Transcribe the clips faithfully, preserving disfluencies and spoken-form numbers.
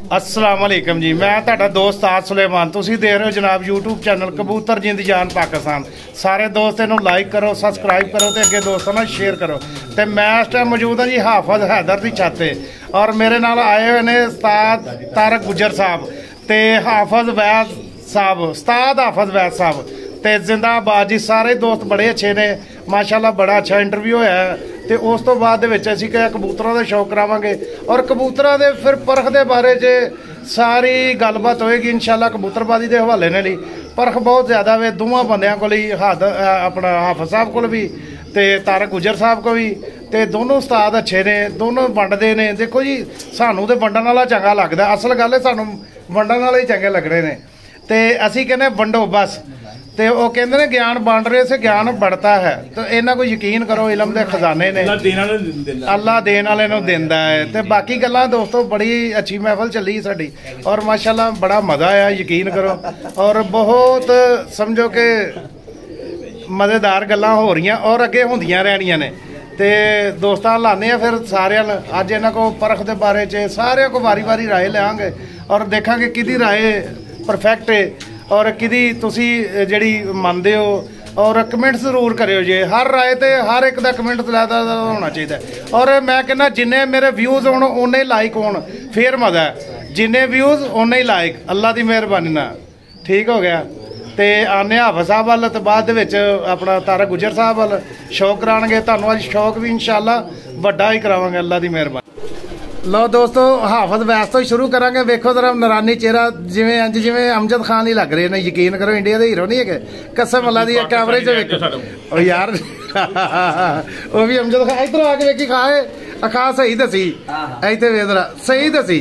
अस्सलाम वालेकुम जी, मैं तुहाडा दोस्त आद सुलेमान। तुसीं देख रहे हो जनाब यूट्यूब चैनल कबूतर जिंद जान पाकिस्तान। सारे दोस्त इनू लाइक करो, सबसक्राइब करो तो अगे दोस्तों नाल शेयर करो। तो मैं इस टाइम मौजूद हाँ जी हाफिज हैदर की छत ते, और मेरे नाल आए हुए ने उस्ताद तारक गुजर साहब ते हाफिज वैद साहब, उस्ताद हाफिज वैद साहब ते जिंदाबाद जी। सारे दोस्त बड़े अच्छे ने माशाल्लाह, बड़ा अच्छा इंटरव्यू है। तो उस तो बाद असीं क्या कबूतरों का शौक करावांगे और कबूतरों के फिर परख के बारे च सारी गलबात होएगी इंशाल्लाह। कबूतरबाजी के हवाले ने ली परख बहुत ज़्यादा वे दोवां बंदियां को हाद अपना हाफिज साहब को भी ते तारक गुजर साहब को भी। तो दोनों उस्ताद अच्छे ने, दोनों वंडते ने। देखो जी सानू तो वंडन वाला चंगा लगता, असल गल है सानू वंडन वाले ही चंगे लगने ने। तो असीं कहने वंडो बस। तो वो कहते हैं ज्ञान बंट रहे से ज्ञान बढ़ता है। तो इन्हों को यकीन करो, इलम के खजाने ने अल्लाह देने वाले नूं दिंदा है। तो बाकी गल्लां दोस्तों बड़ी अच्छी महफल चली साडी और माशाल्लाह बड़ा मज़ा आया, यकीन करो। और बहुत समझो कि मज़ेदार गल्लां हो रही और अगे होंदियां रहनियां ने। तो दोस्तां लाने आ फिर सारे अज इन्हां को परख के बारे च सारे को वारी वारी राय लेंगे और देखांगे किहदी राय परफेक्ट है और किदी तुसी जिहड़ी मनदे हो। और कमेंट जरूर करियो जे, हर राय ते हर एक दा कमेंट लैदा होना चाहिए। और मैं कहना जिन्ने मेरे व्यूज़ होण उन्ने लाइक होण फिर मज़ा है, जिन्ने व्यूज़ उन्ने ही लाइक, अल्लाह की मेहरबानी ना। ठीक हो गया। तो आने हाफिज साहब वाल तो बाद विच अपना तारक गुजर साहब वाल शौक कराणगे। तुहानूं अज शौक भी इंशाल्लाह वड्डा ही करावांगे अल्लाह की मेहरबानी। लो दोस्तों हाफिज वैस तो शुरू करांगे। वेखो जरा नरानी चेहरा जिवें अंज जिवें अमजद खान ही लग रहे ने, यकीन करो इंडिया के हीरो नहीं है कसम अल्लाह दी। कैमरे च वेखो यार वो भी अमजद खान। इधर आके वेखी खाए अखा सही दसी, इतने वेदरा सही दसी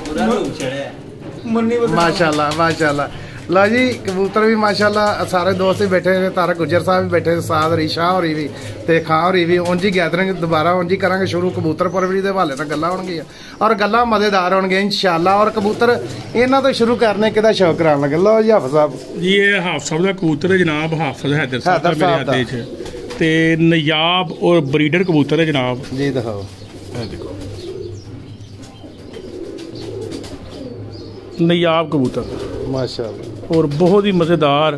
माशाल्लाह माशाल्लाह। लो जी कबूतर भी माशाल्लाह सारे दोस्त ही बैठे ने, तारक गुजर साहब भी बैठे, साद रिशा होरी भी ते खां होरी भी। उंज ही गैदरिंग दोबारा उंज ही करांगे शुरू कबूतर परवरी के हवाले नाल गल्लां होणगियां और गल्लां मज़ेदार होणगियां इंशाल्लाह। और कबूतर इन्हां तो शुरू करने किहदा शौक कराण लगे। लो जी हाफिज साहब जी, ये हाफिज साहब का कबूतर है जनाब, हाफिज हैदर साहब मेरे हाथे च ते नयाब और ब्रीडर कबूतर है जनाब जी। दिखाओ देखो नयाब कबूतर माशाल्लाह और बहुत ही मज़ेदार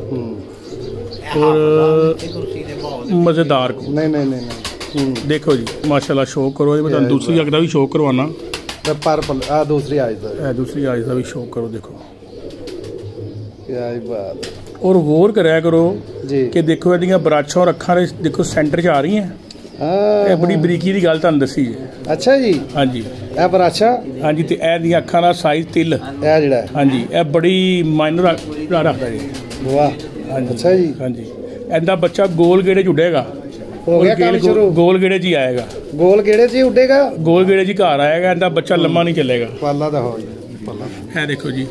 और मज़ेदार। नहीं नहीं नहीं नहीं देखो जी माशाल्लाह शौक करो। मैं तुहानूं दूसरी अग दा भी शौक करवाना, पर आ दूसरी आज दा दूसरी आज दा भी शौक करो। देखो क्या बात। और गौर कराया करो जी कि देखो इहदियां बराछां और अखां दे देखो सेंटर च आ रही हैं। ਇਹ ਬੜੀ ਬਰੀਕੀ ਦੀ ਗੱਲ ਤੁਹਾਨੂੰ ਦੱਸੀ ਹੈ। ਅੱਛਾ ਜੀ ਹਾਂਜੀ ਇਹ ਬਰਾਛਾ ਹਾਂਜੀ ਤੇ ਇਹ ਦੀਆਂ ਅੱਖਾਂ ਦਾ ਸਾਈਜ਼ ਤਿਲ ਇਹ ਜਿਹੜਾ ਹਾਂਜੀ ਇਹ ਬੜੀ ਮਾਇਨਰ ਰੱਖਦਾ ਜੀ। ਵਾਹ ਅੱਛਾ ਜੀ ਹਾਂਜੀ। ਇਹਦਾ ਬੱਚਾ ਗੋਲ ਗੇੜੇ ਚ ਉੱਡੇਗਾ, ਹੋ ਗਿਆ ਕੰਮ ਸ਼ੁਰੂ। ਗੋਲ ਗੇੜੇ ਚ ਹੀ ਆਏਗਾ, ਗੋਲ ਗੇੜੇ ਚ ਹੀ ਉੱਡੇਗਾ, ਗੋਲ ਗੇੜੇ ਚ ਹੀ ਘਰ ਆਏਗਾ। ਇਹਦਾ ਬੱਚਾ ਲੰਮਾ ਨਹੀਂ ਚੱਲੇਗਾ। ਪੱਲਾ ਦਾ ਹੋ ਪੱਲਾ ਹੈ ਦੇਖੋ ਜੀ,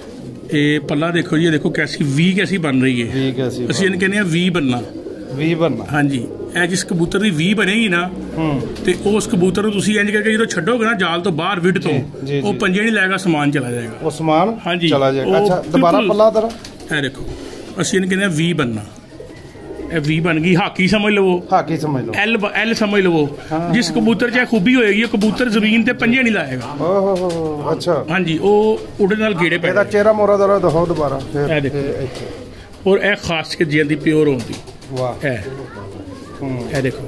ਇਹ ਪੱਲਾ ਦੇਖੋ ਜੀ, ਇਹ ਦੇਖੋ कैसी वी कैसी बन रही है। वी कैसी ਅਸੀਂ ਇਹਨੂੰ ਕਹਿੰਦੇ ਆ वी बनना, वी बनना। ਹਾਂਜੀ ਇਹ ਜਿਸ ਕਬੂਤਰ ਦੀ ਵੀ ਬਣੇਗੀ ਨਾ ਤੇ ਉਸ ਕਬੂਤਰ ਨੂੰ ਤੁਸੀਂ ਇੰਜ ਕਰਕੇ ਜਦੋਂ ਛੱਡੋਗੇ ਨਾ ਜਾਲ ਤੋਂ ਬਾਹਰ ਵਿਡ ਤੋਂ, ਉਹ ਪੰਜੇ ਨਹੀਂ ਲਾਏਗਾ, ਸਮਾਨ ਚਲਾ ਜਾਏਗਾ। ਉਹ ਸਮਾਨ ਹਾਂਜੀ ਚਲਾ ਜਾਏਗਾ। ਅੱਛਾ ਦੁਬਾਰਾ ਪੱਲਾ ਦਰ ਇਹ ਦੇਖੋ, ਅਸੀਂ ਇਹਨੂੰ ਕਹਿੰਦੇ ਆ ਵੀ ਬਣਨਾ। ਇਹ ਵੀ ਬਣ ਗਈ, ਹਾਕੀ ਸਮਝ ਲਵੋ, ਹਾਕੀ ਸਮਝ ਲਓ, ਐਲ ਐਲ ਸਮਝ ਲਵੋ। ਜਿਸ ਕਬੂਤਰ 'ਚ ਖੂਬੀ ਹੋਏਗੀ ਉਹ ਕਬੂਤਰ ਜ਼ਮੀਨ ਤੇ ਪੰਜੇ ਨਹੀਂ ਲਾਏਗਾ। ਓਹ ਅੱਛਾ ਹਾਂਜੀ, ਉਹ ਉਹਦੇ ਨਾਲ ਗੇੜੇ ਪੈ। ਇਹਦਾ ਚਿਹਰਾ ਮੋਰਾ ਦਰ ਦਿਖਾਓ ਦੁਬਾਰਾ ਫਿਰ। ਇਹ ਦੇਖੋ, ਔਰ ਇਹ ਖਾਸ ਕੇ ਜਿੰਦੀ ਪਿਓਰ ਹੁੰਦੀ। ਵਾਹ ਹੈ ਇਹ ਦੇਖੋ,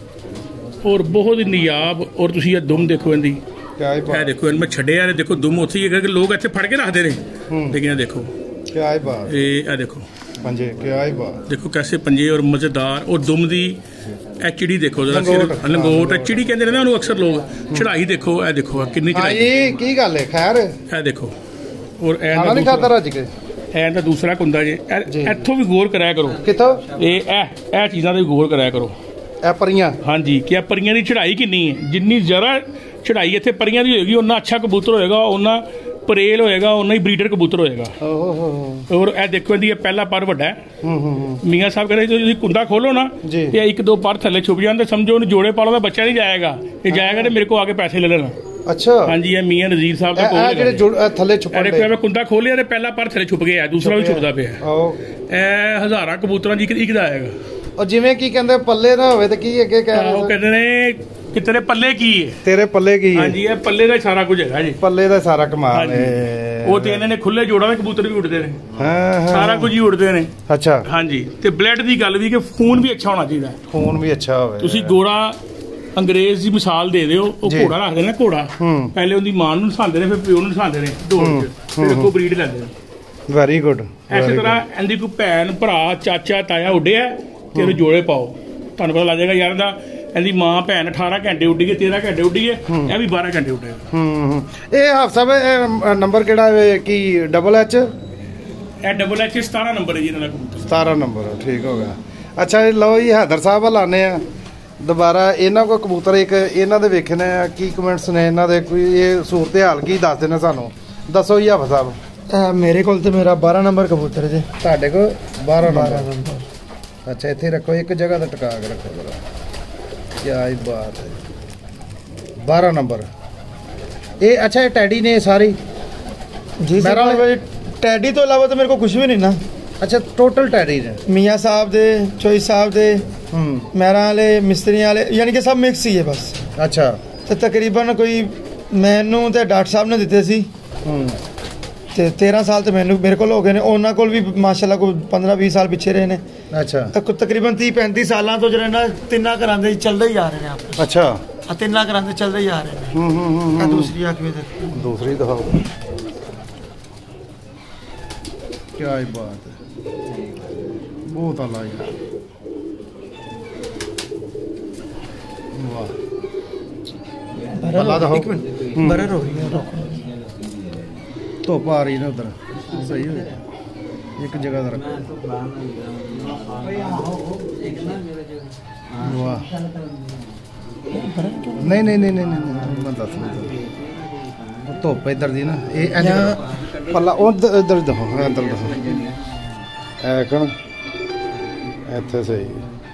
और बहुत ही नियाब। और तुम ये दुम देखो इनकी, ये देखो इन मैं छड़िया देखो दुम उत्थे ही है, लोग इतने फड़ के रखते रहे, लेकिन ये देखो क्या है बात। ये देखो पंजे क्या है बात, देखो कैसे पंजे और मजेदार। और दुम दी ए चिड़ी देखो जरा, लंगोट चिड़ी कहते हैं ना अक्सर लोग। चढ़ाई देखो, ए देखो कितनी चढ़ाई की गल है। खैर ए देखो, और ए खाता रज के एंड दूसरा कुंदा जे इत्थों भी गौर कराया करो। कित्थों ये ए चीज़ां दा भी गौर कराया करो। ए परियां हाँ जी, कि परियां दी चढ़ाई कितनी है। जिन्नी जरा चढ़ाई इत्थे परियां दी होएगी उन्ना अच्छा कबूतर होएगा, उन्ना परेल होएगा, उन्ना ही ब्रीडर कबूतर होएगा। और ए देखो इहदी पहला पर वड्डा है। मियाँ साहब कह रहे जो तुसीं कुंदा खोलो ना ते एक दो पर थल्ले छुप जाते, समझो उन्हें जोड़े पालो दा बच्चा नहीं जाएगा, ये जाएगा तो मेरे को आके पैसे ले लेना। अच्छा हाँ जी, ये मियाँ नज़ीर साहब का थले छुप मैं कुंदा खोलिया पहला पर थले छुप गया, दूसरा भी छुपता पे हज़ारां कबूतरां दी एक दा आएगा। और जिवें की कहंदे पल्ले ना होवे ते की अगे कह रहे हो, कहंदे ने ਕਿ ਤੇਰੇ ਪੱਲੇ ਕੀ ਹੈ, ਤੇਰੇ ਪੱਲੇ ਕੀ ਹੈ। ਹਾਂਜੀ ਇਹ ਪੱਲੇ ਦਾ ਸਾਰਾ ਕੁਝ ਹੈਗਾ ਜੀ, ਪੱਲੇ ਦਾ ਸਾਰਾ ਕਮਾਲ ਹੈ। ਉਹ ਤੇ ਇਹਨਾਂ ਨੇ ਖੁੱਲੇ ਜੋੜਾਂ ਦੇ ਕਬੂਤਰ ਵੀ ਉੱਡਦੇ ਨੇ, ਹਾਂ ਸਾਰਾ ਕੁਝ ਹੀ ਉੱਡਦੇ ਨੇ। ਅੱਛਾ ਹਾਂਜੀ ਤੇ ਬਲੱਡ ਦੀ ਗੱਲ ਵੀ ਕਿ ਖੂਨ ਵੀ ਅੱਛਾ ਹੋਣਾ ਚਾਹੀਦਾ, ਖੂਨ ਵੀ ਅੱਛਾ ਹੋਵੇ। ਤੁਸੀਂ ਗੋਰਾ ਅੰਗਰੇਜ਼ ਦੀ ਮਿਸਾਲ ਦੇ ਦਿਓ, ਉਹ ਘੋੜਾ ਰੱਖਦੇ ਨੇ, ਘੋੜਾ ਪਹਿਲੇ ਉਹਦੀ ਮਾਂ ਨੂੰ ਨਸਾਉਂਦੇ ਨੇ, ਫਿਰ ਪਿਓ ਨੂੰ ਨਸਾਉਂਦੇ ਨੇ ਢੋਲ 'ਚ, ਫਿਰ ਅੱਗੋਂ ਬਰੀਡ ਲੈਂਦੇ ਨੇ। Very good. ਐਸੇ ਤਰ੍ਹਾਂ ਇਹਦੀ ਕੋਈ ਭੈਣ ਭਰਾ ਚਾਚਾ ਤਾਇਆ ਉੱਡਿਆ ਤੇ ਉਹਦੇ ਜੋੜੇ ਪਾਓ, ਤੁਹਾਨੂੰ ਪਤਾ ਲੱਗ ਜਾਏਗਾ ਯਾਰ ਦਾ ਇਹਦੀ ਮਾਂ ਭੈਣ ਅਠਾਰਾਂ ਘੰਟੇ ਉੱਡੀ ਗਈ, ਤੇਰਾਂ ਘੰਟੇ ਉੱਡੀ ਗਏ, ਇਹ ਵੀ ਬਾਰਾਂ ਘੰਟੇ ਉੱਡੇਗਾ। ਹੂੰ ਇਹ ਹਾਫ ਨੰਬਰ ਕਿਹੜਾ ਹੈ ਕੀ ਡਬਲ ਐਚ? ਇਹ ਡਬਲ ਐਚ ਸਤਾਰਾਂ ਨੰਬਰ ਹੈ ਜੀ ਇਹਨਾਂ ਦਾ ਕਬੂਤਰ। ਸਤਾਰਾਂ ਨੰਬਰ ਠੀਕ ਹੋ ਗਿਆ। ਅੱਛਾ ਲਓ ਜੀ ਹੈਦਰ ਸਾਹਿਬ ਵੱਲ ਆਉਂਦੇ ਆ ਦੁਬਾਰਾ। ਇਹਨਾਂ ਕੋਲ ਕਬੂਤਰ ਇੱਕ ਇਹਨਾਂ ਦੇ ਵੇਖਣੇ ਆ, ਕੀ ਕਮੈਂਟਸ ਨੇ ਇਹਨਾਂ ਦੇ, ਕੋਈ ਇਹ ਸੂਰਤ ਹਾਲ ਕੀ ਦੱਸਦੇ ਨੇ ਸਾਨੂੰ, ਦੱਸੋ ਜੀ ਹਾਫ ਸਾਹਿਬ। ਮੇਰੇ ਕੋਲ ਤੇ ਮੇਰਾ ਬਾਰਾਂ ਨੰਬਰ ਕਬੂਤਰ ਜੇ। ਤੁਹਾਡੇ ਕੋਲ ਬਾਰਾਂ ਨੰਬਰ? ਅੱਛਾ ਇੱਥੇ ਰੱਖੋ, ਇੱਕ ਜਗ੍ਹਾ ਤੇ ਟਿਕਾ ਕੇ ਰੱਖੋ ਜਰਾ, ਕਿਆ ਹੀ ਬਾਤ ਹੈ। ਬਾਰਾਂ ਨੰਬਰ ਇਹ ਅੱਛਾ ਇਹ ਟੈਡੀ ਨੇ ਸਾਰੀ ਜੀ ਮੇਰਾ ਟੈਡੀ ਤੋਂ ਇਲਾਵਾ ਤਾਂ ਮੇਰੇ ਕੋਲ ਕੁਝ ਵੀ ਨਹੀਂ ਨਾ। ਅੱਛਾ ਟੋਟਲ ਟੈਡੀ ਨੇ ਮੀਆਂ ਸਾਹਿਬ ਦੇ, ਚੋਈ ਸਾਹਿਬ ਦੇ, ਹੂੰ ਮਹਿਰਾਂ ਵਾਲੇ, ਮਿਸਤਰੀਆਂ ਵਾਲੇ, ਯਾਨੀ ਕਿ ਸਭ ਮਿਕਸ ਹੀ ਹੈ ਬਸ। ਅੱਛਾ ਤੇ ਤਕਰੀਬਨ ਕੋਈ ਮੈਨੂੰ ਤੇ ਡਾਕਟਰ ਸਾਹਿਬ ਨੇ ਦਿੱਤੇ ਸੀ, ਹੂੰ ਤੇ ਤੇਰਾਂ ਸਾਲ ਤੇ ਮੈਨੂੰ ਮੇਰੇ ਕੋਲ ਹੋ ਗਏ ਨੇ, ਉਹਨਾਂ ਕੋਲ ਵੀ ਮਾਸ਼ਾਅੱਲਾ ਕੋਈ ਪੰਦਰਾਂ ਵੀਹ ਸਾਲ ਪਿੱਛੇ ਰਹੇ ਨੇ। ਅੱਛਾ ਤਾਂ ਤਕਰੀਬਨ ਤੀਹ ਪੈਂਤੀ ਸਾਲਾਂ ਤੋਂ ਜਿਹੜੇ ਨਾ ਤਿੰਨਾਂ ਘਰਾਂ ਦੇ ਚੱਲਦੇ ਹੀ ਆ ਰਹੇ ਨੇ ਆਪ। ਅੱਛਾ ਆ ਤਿੰਨਾਂ ਘਰਾਂ ਦੇ ਚੱਲਦੇ ਹੀ ਆ ਰਹੇ ਨੇ। ਹੂੰ ਹੂੰ ਹੂੰ ਆ ਦੂਸਰੀ ਆ ਕੇ ਦੇਖੋ, ਦੂਸਰੀ ਦਿਖਾਓ, ਕਿਆ ਹੀ ਬਾਤ ਹੈ, ਬਹੁਤ ਆਲਾ ਯਾਰ, ਵਾਹ। ਬੱਲਾ ਦਿਖਾਓ, ਬਰਰ ਹੋ ਰਹੀ ਹੈ, ਧੁੱਪ ਆ ਰਹੀ ਨਾ ਉਧਰ, ਸਹੀ ਹੋ ਇੱਕ ਜਗ੍ਹਾ ਦਾ ਰੱਖੋ। ਵਾਹ ਨਹੀਂ ਨਹੀਂ ਨਹੀਂ ਨਹੀਂ ਨਹੀਂ ਮੈਂ ਦੱਸ ਨਹੀਂ, ਧੁੱਪ ਇੱਧਰ ਦੀ ਨਾ, ਇਹ ਇੰਜ ਪੱਲਾ ਉਹ ਇੱਧਰ ਦਿਖਾਓ, ਇੱਧਰ ਦਿਖਾਓ, ਐ ਕਣ ਇੱਥੇ ਸਹੀ।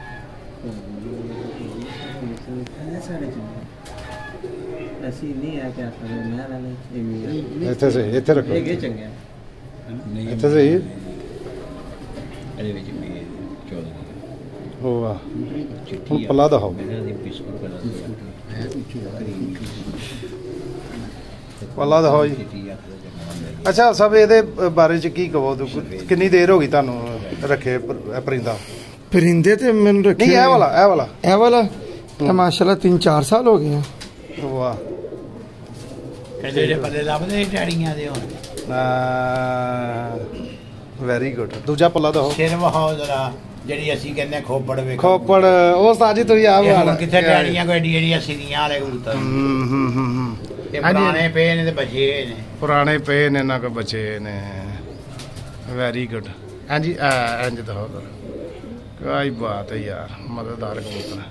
ਅਸੀਂ ਨਹੀਂ ਆ ਕੇ ਆਖਦੇ ਮੈਂ ਵਾਲੇ ਇੱਥੇ ਸਹੀ, ਇੱਥੇ ਰੱਖੋ, ਇਹ ਚੰਗਾ ਇੱਥੇ ਸਹੀ। ਇਹਦੇ ਵਿੱਚ ਵੀ ਚੌਦਾਂ ਹੋ ਵਾਹ, ਹੁਣ ਪੱਲਾ ਦਿਖਾਓ, ਪੱਲਾ ਦਿਖਾਓ ਜੀ। ਅੱਛਾ ਸਭ ਇਹਦੇ ਬਾਰੇ ਚ ਕੀ ਕਹੋ, ਕਿੰਨੀ ਦੇਰ ਹੋ ਗਈ ਤੁਹਾਨੂੰ ਰੱਖੇ ਪਰਿੰਦਾ? ਪਰਿੰਦੇ ਤੇ ਮੈਨੂੰ ਰੱਖੇ ਨਹੀਂ ਇਹ ਵਾਲਾ, ਇਹ ਵਾਲਾ ਇਹ ਵਾਲਾ ਤਾਂ ਮਾਸ਼ਾਅੱਲਾ ਤਿੰਨ ਚਾਰ ਸਾਲ ਹੋ ਗਏ ਆ। ਵਾਹ ਇਹਦੇ ਜਿਹੜੇ ਪੱਲੇ ਲੱਭਦੇ ਟੈੜੀਆਂ ਦੇ ਹੋਣ। Very good. ਦੂਜਾ ਪੱਲਾ ਦਿਖਾਓ, ਸਿਰ ਵਹਾਓ ਜਰਾ, ਜਿਹੜੀ ਅਸੀਂ ਕਹਿੰਦੇ ਖੋਪੜ ਵੇਖੋ, ਖੋਪੜ ਉਹ ਸਾਜੀ ਤੁਸੀਂ ਆਪ ਵਾਲਾ ਕਿੱਥੇ ਟੈੜੀਆਂ ਕੋਈ ਏਡੀ ਏਡੀਆਂ ਸਿਰੀਆਂ ਵਾਲੇ ਕਬੂਤਰ। ਹੂੰ ਹੂੰ ਹੂੰ ਇਹ ਪੁਰਾਣੇ ਪਏ ਨੇ ਤੇ ਬਚੇ ਨੇ, ਪੁਰਾਣੇ ਪਏ ਨੇ ਇਹਨਾਂ ਕੋ ਬਚੇ ਨੇ। Very good. ਹਾਂਜੀ ਇੰਜ ਦਿਖਾਓ, ਕਾਈ ਬਾਤ ਹੈ ਯਾਰ, ਮਜ਼ੇਦਾਰ ਕਬੂਤਰ।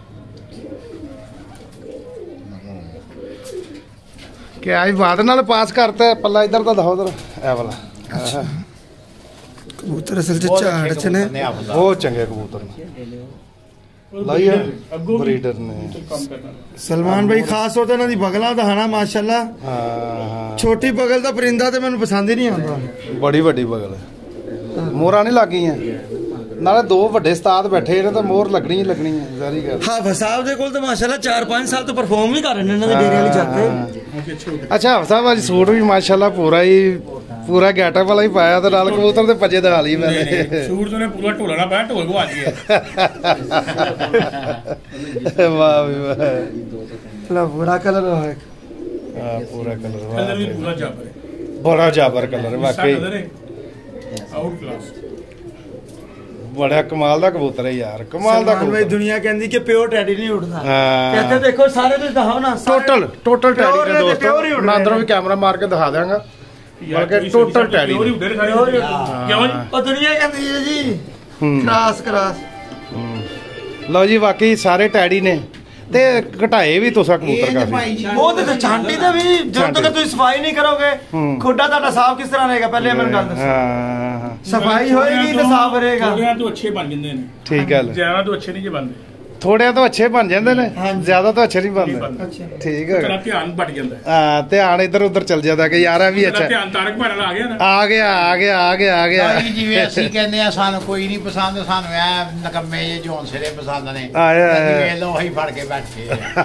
ਕਿ ਆਈ ਬਾਤ ਨਾਲ ਪਾਸ ਕਰਤਾ ਪੱਲਾ, ਇੱਧਰ ਤਾਂ ਦਿਖਾਓ, ਉਧਰ ਇਹ ਵਾਲਾ ਕਬੂਤਰ ਅਸਲ ਚ ਝਾੜ ਚ ਨੇ, ਬਹੁਤ ਚੰਗੇ ਕਬੂਤਰ ਨੇ, ਲਾਈਏ ਬਰੀਡਰ ਨੇ। ਸਲਮਾਨ ਭਾਈ ਖਾਸ ਤੌਰ ਤੇ ਇਹਨਾਂ ਦੀ ਬਗਲਾਂ ਦਿਖਾਣਾ ਮਾਸ਼ਾਅੱਲਾ। ਹਾਂ ਛੋਟੀ ਬਗਲ ਦਾ ਪਰਿੰਦਾ ਤੇ ਮੈਨੂੰ ਪਸੰਦ ਹੀ ਨਹੀਂ ਆਉਂਦਾ, ਬੜੀ ਵੱਡੀ ਬਗਲ, ਮੋਹਰਾਂ ਨਹੀਂ ਲੱਗੀਆਂ, ਨਾਲੇ ਦੋ ਵੱਡੇ ਉਸਤਾਦ ਬੈਠੇ ਨੇ ਤਾਂ ਮੋਹਰ ਲੱਗਣੀ ਹੀ ਲੱਗਣੀ ਹੈ ਸਾਰੀ ਗੱਲ। ਹਾਫਿਜ਼ ਸਾਹਿਬ ਦੇ ਕੋਲ ਤਾਂ ਮਾਸ਼ਾਅੱਲਾ ਚਾਰ ਪੰਜ ਸਾਲ ਤੋਂ ਪਰਫਾਰਮ ਵੀ ਕਰ ਰਹੇ ਨੇ ਇਹਨਾਂ ਦੇ ਡੇਰੇ ਵਾਲੀ ਛੱਤ ਤੇ। ਅੱਛਾ ਹਾਫਿਜ਼ ਸਾਹਿਬ ਅੱਜ ਸੂਟ ਵੀ ਮਾਸ਼ਾਅੱਲਾ ਪੂਰਾ ਹੀ ਪੂਰਾ ਗੈਟਅਪ ਵਾਲਾ ਹੀ ਪਾਇਆ ਤੇ ਨਾਲ ਕਬੂਤਰ ਦੇ ਪੱਜੇ ਦਿਖਾ ਲਈ ਮੈਂ। ਸੂਟ ਤੋਂ ਨੇ ਪੂਰਾ ਢੋਲਾ ਨਾ ਪਾਇਆ, ਢੋਲ ਗਵਾ ਲਈ ਵਾਹ ਵੀ ਵਾਹ, ਲਾ ਬੜਾ ਕਲਰ ਹੈ, ਹਾਂ ਪੂਰਾ ਕਲਰ, ਕਲਰ ਵੀ ਪੂਰਾ ਜਾਬਰ ਹੈ, ਬੜਾ ਜਾਬਰ ਕਲਰ ਵਾਕਈ, ਆਊਟ ਕਲਾਸ, ਬੜਾ ਕਮਾਲ ਦਾ ਕਬੂਤਰ ਹੈ ਯਾਰ, ਕਮਾਲ ਦਾ ਸਲਮਾਨ ਭਾਈ। ਦੁਨੀਆ ਕਹਿੰਦੀ ਕਿ ਪਿਓਰ ਟੈਡੀ ਨਹੀਂ ਉੱਡਦਾ, ਹਾਂ ਇੱਥੇ ਦੇਖੋ ਸਾਰੇ ਤੁਸੀਂ ਦਿਖਾਓ ਨਾ, ਟੋਟਲ ਟੋਟਲ ਟੈਡੀ ਨੇ ਦੋਸਤੋ, ਮੈਂ ਅੰਦਰੋਂ ਵੀ ਕੈਮਰਾ ਮਾਰ ਕੇ ਦਿਖਾ ਦਿਆਂਗਾ, ਬਲਕਿ ਟੋਟਲ ਟੈਡੀ ਕਿਉਂ ਜੀ? ਉਹ ਦੁਨੀਆ ਕਹਿੰਦੀ ਹੈ ਜੀ ਕਰਾਸ ਕਰਾਸ। ਲਓ ਜੀ ਬਾਕੀ ਸਾਰੇ ਟੈਡੀ ਨੇ ਤੇ ਘਟਾਏ ਵੀ ਤੁਸੀਂ ਕਬੂਤਰ ਕਾਫੀ। ਉਹ ਤੇ ਛਾਂਟੀ ਤੇ ਵੀ ਜਦੋਂ ਤੱਕ ਤੁਸੀਂ ਸਫਾਈ ਨਹੀਂ ਕਰੋਗੇ ਖੋਡਾ ਤੁਹਾਡਾ ਸਾਫ ਕਿਸ ਤਰ੍ਹਾਂ ਰਹੇਗਾ? ਪਹਿਲੇ ਮੈਨੂੰ ਗੱਲ ਦੱਸੋ। ਹਾਂ ਸਫਾਈ ਹੋਏਗੀ ਤੇ ਸਾਫ ਰਹੇਗਾ। ਖੋੜਿਆਂ ਤੋਂ ਅੱਛੇ ਬਣ ਜਾਂਦੇ ਨੇ, ਠੀਕ ਗੱਲ, ਜਿਆਦਾ ਤੋਂ ਅੱਛੇ ਨਹੀਂ ਜੇ ਬਣਦੇ। ਥੋੜਿਆਂ ਤੋਂ ਅੱਛੇ ਬਣ ਜਾਂਦੇ ਨੇ, ਜ਼ਿਆਦਾ ਤੋਂ ਅੱਛੇ ਨਹੀਂ ਬਣਦੇ। ਠੀਕ ਹੈ, ਤੇਰਾ ਧਿਆਨ ਭਟ ਜਾਂਦਾ। ਹਾਂ, ਧਿਆਨ ਇੱਧਰ ਉੱਧਰ ਚੱਲ ਜਾਂਦਾ ਕਿ ਯਾਰ ਇਹ ਵੀ ਅੱਛਾ। ਧਿਆਨ ਤਾਰਕ ਭਾਰਾ ਆ ਗਿਆ ਨਾ, ਆ ਗਿਆ ਆ ਗਿਆ ਆ ਗਿਆ ਆ ਗਿਆ। ਜਿਵੇਂ ਅਸੀਂ ਕਹਿੰਦੇ ਆ ਸਾਨੂੰ ਕੋਈ ਨਹੀਂ ਪਸੰਦ, ਸਾਨੂੰ ਇਹ ਨਕਮੇ ਜੇ ਜੋਨ ਸਿਰੇ ਪਸੰਦ ਨੇ, ਆਇਆ ਵੇਖ ਲਓ ਅਸੀਂ ਫੜ ਕੇ ਬੈਠੇ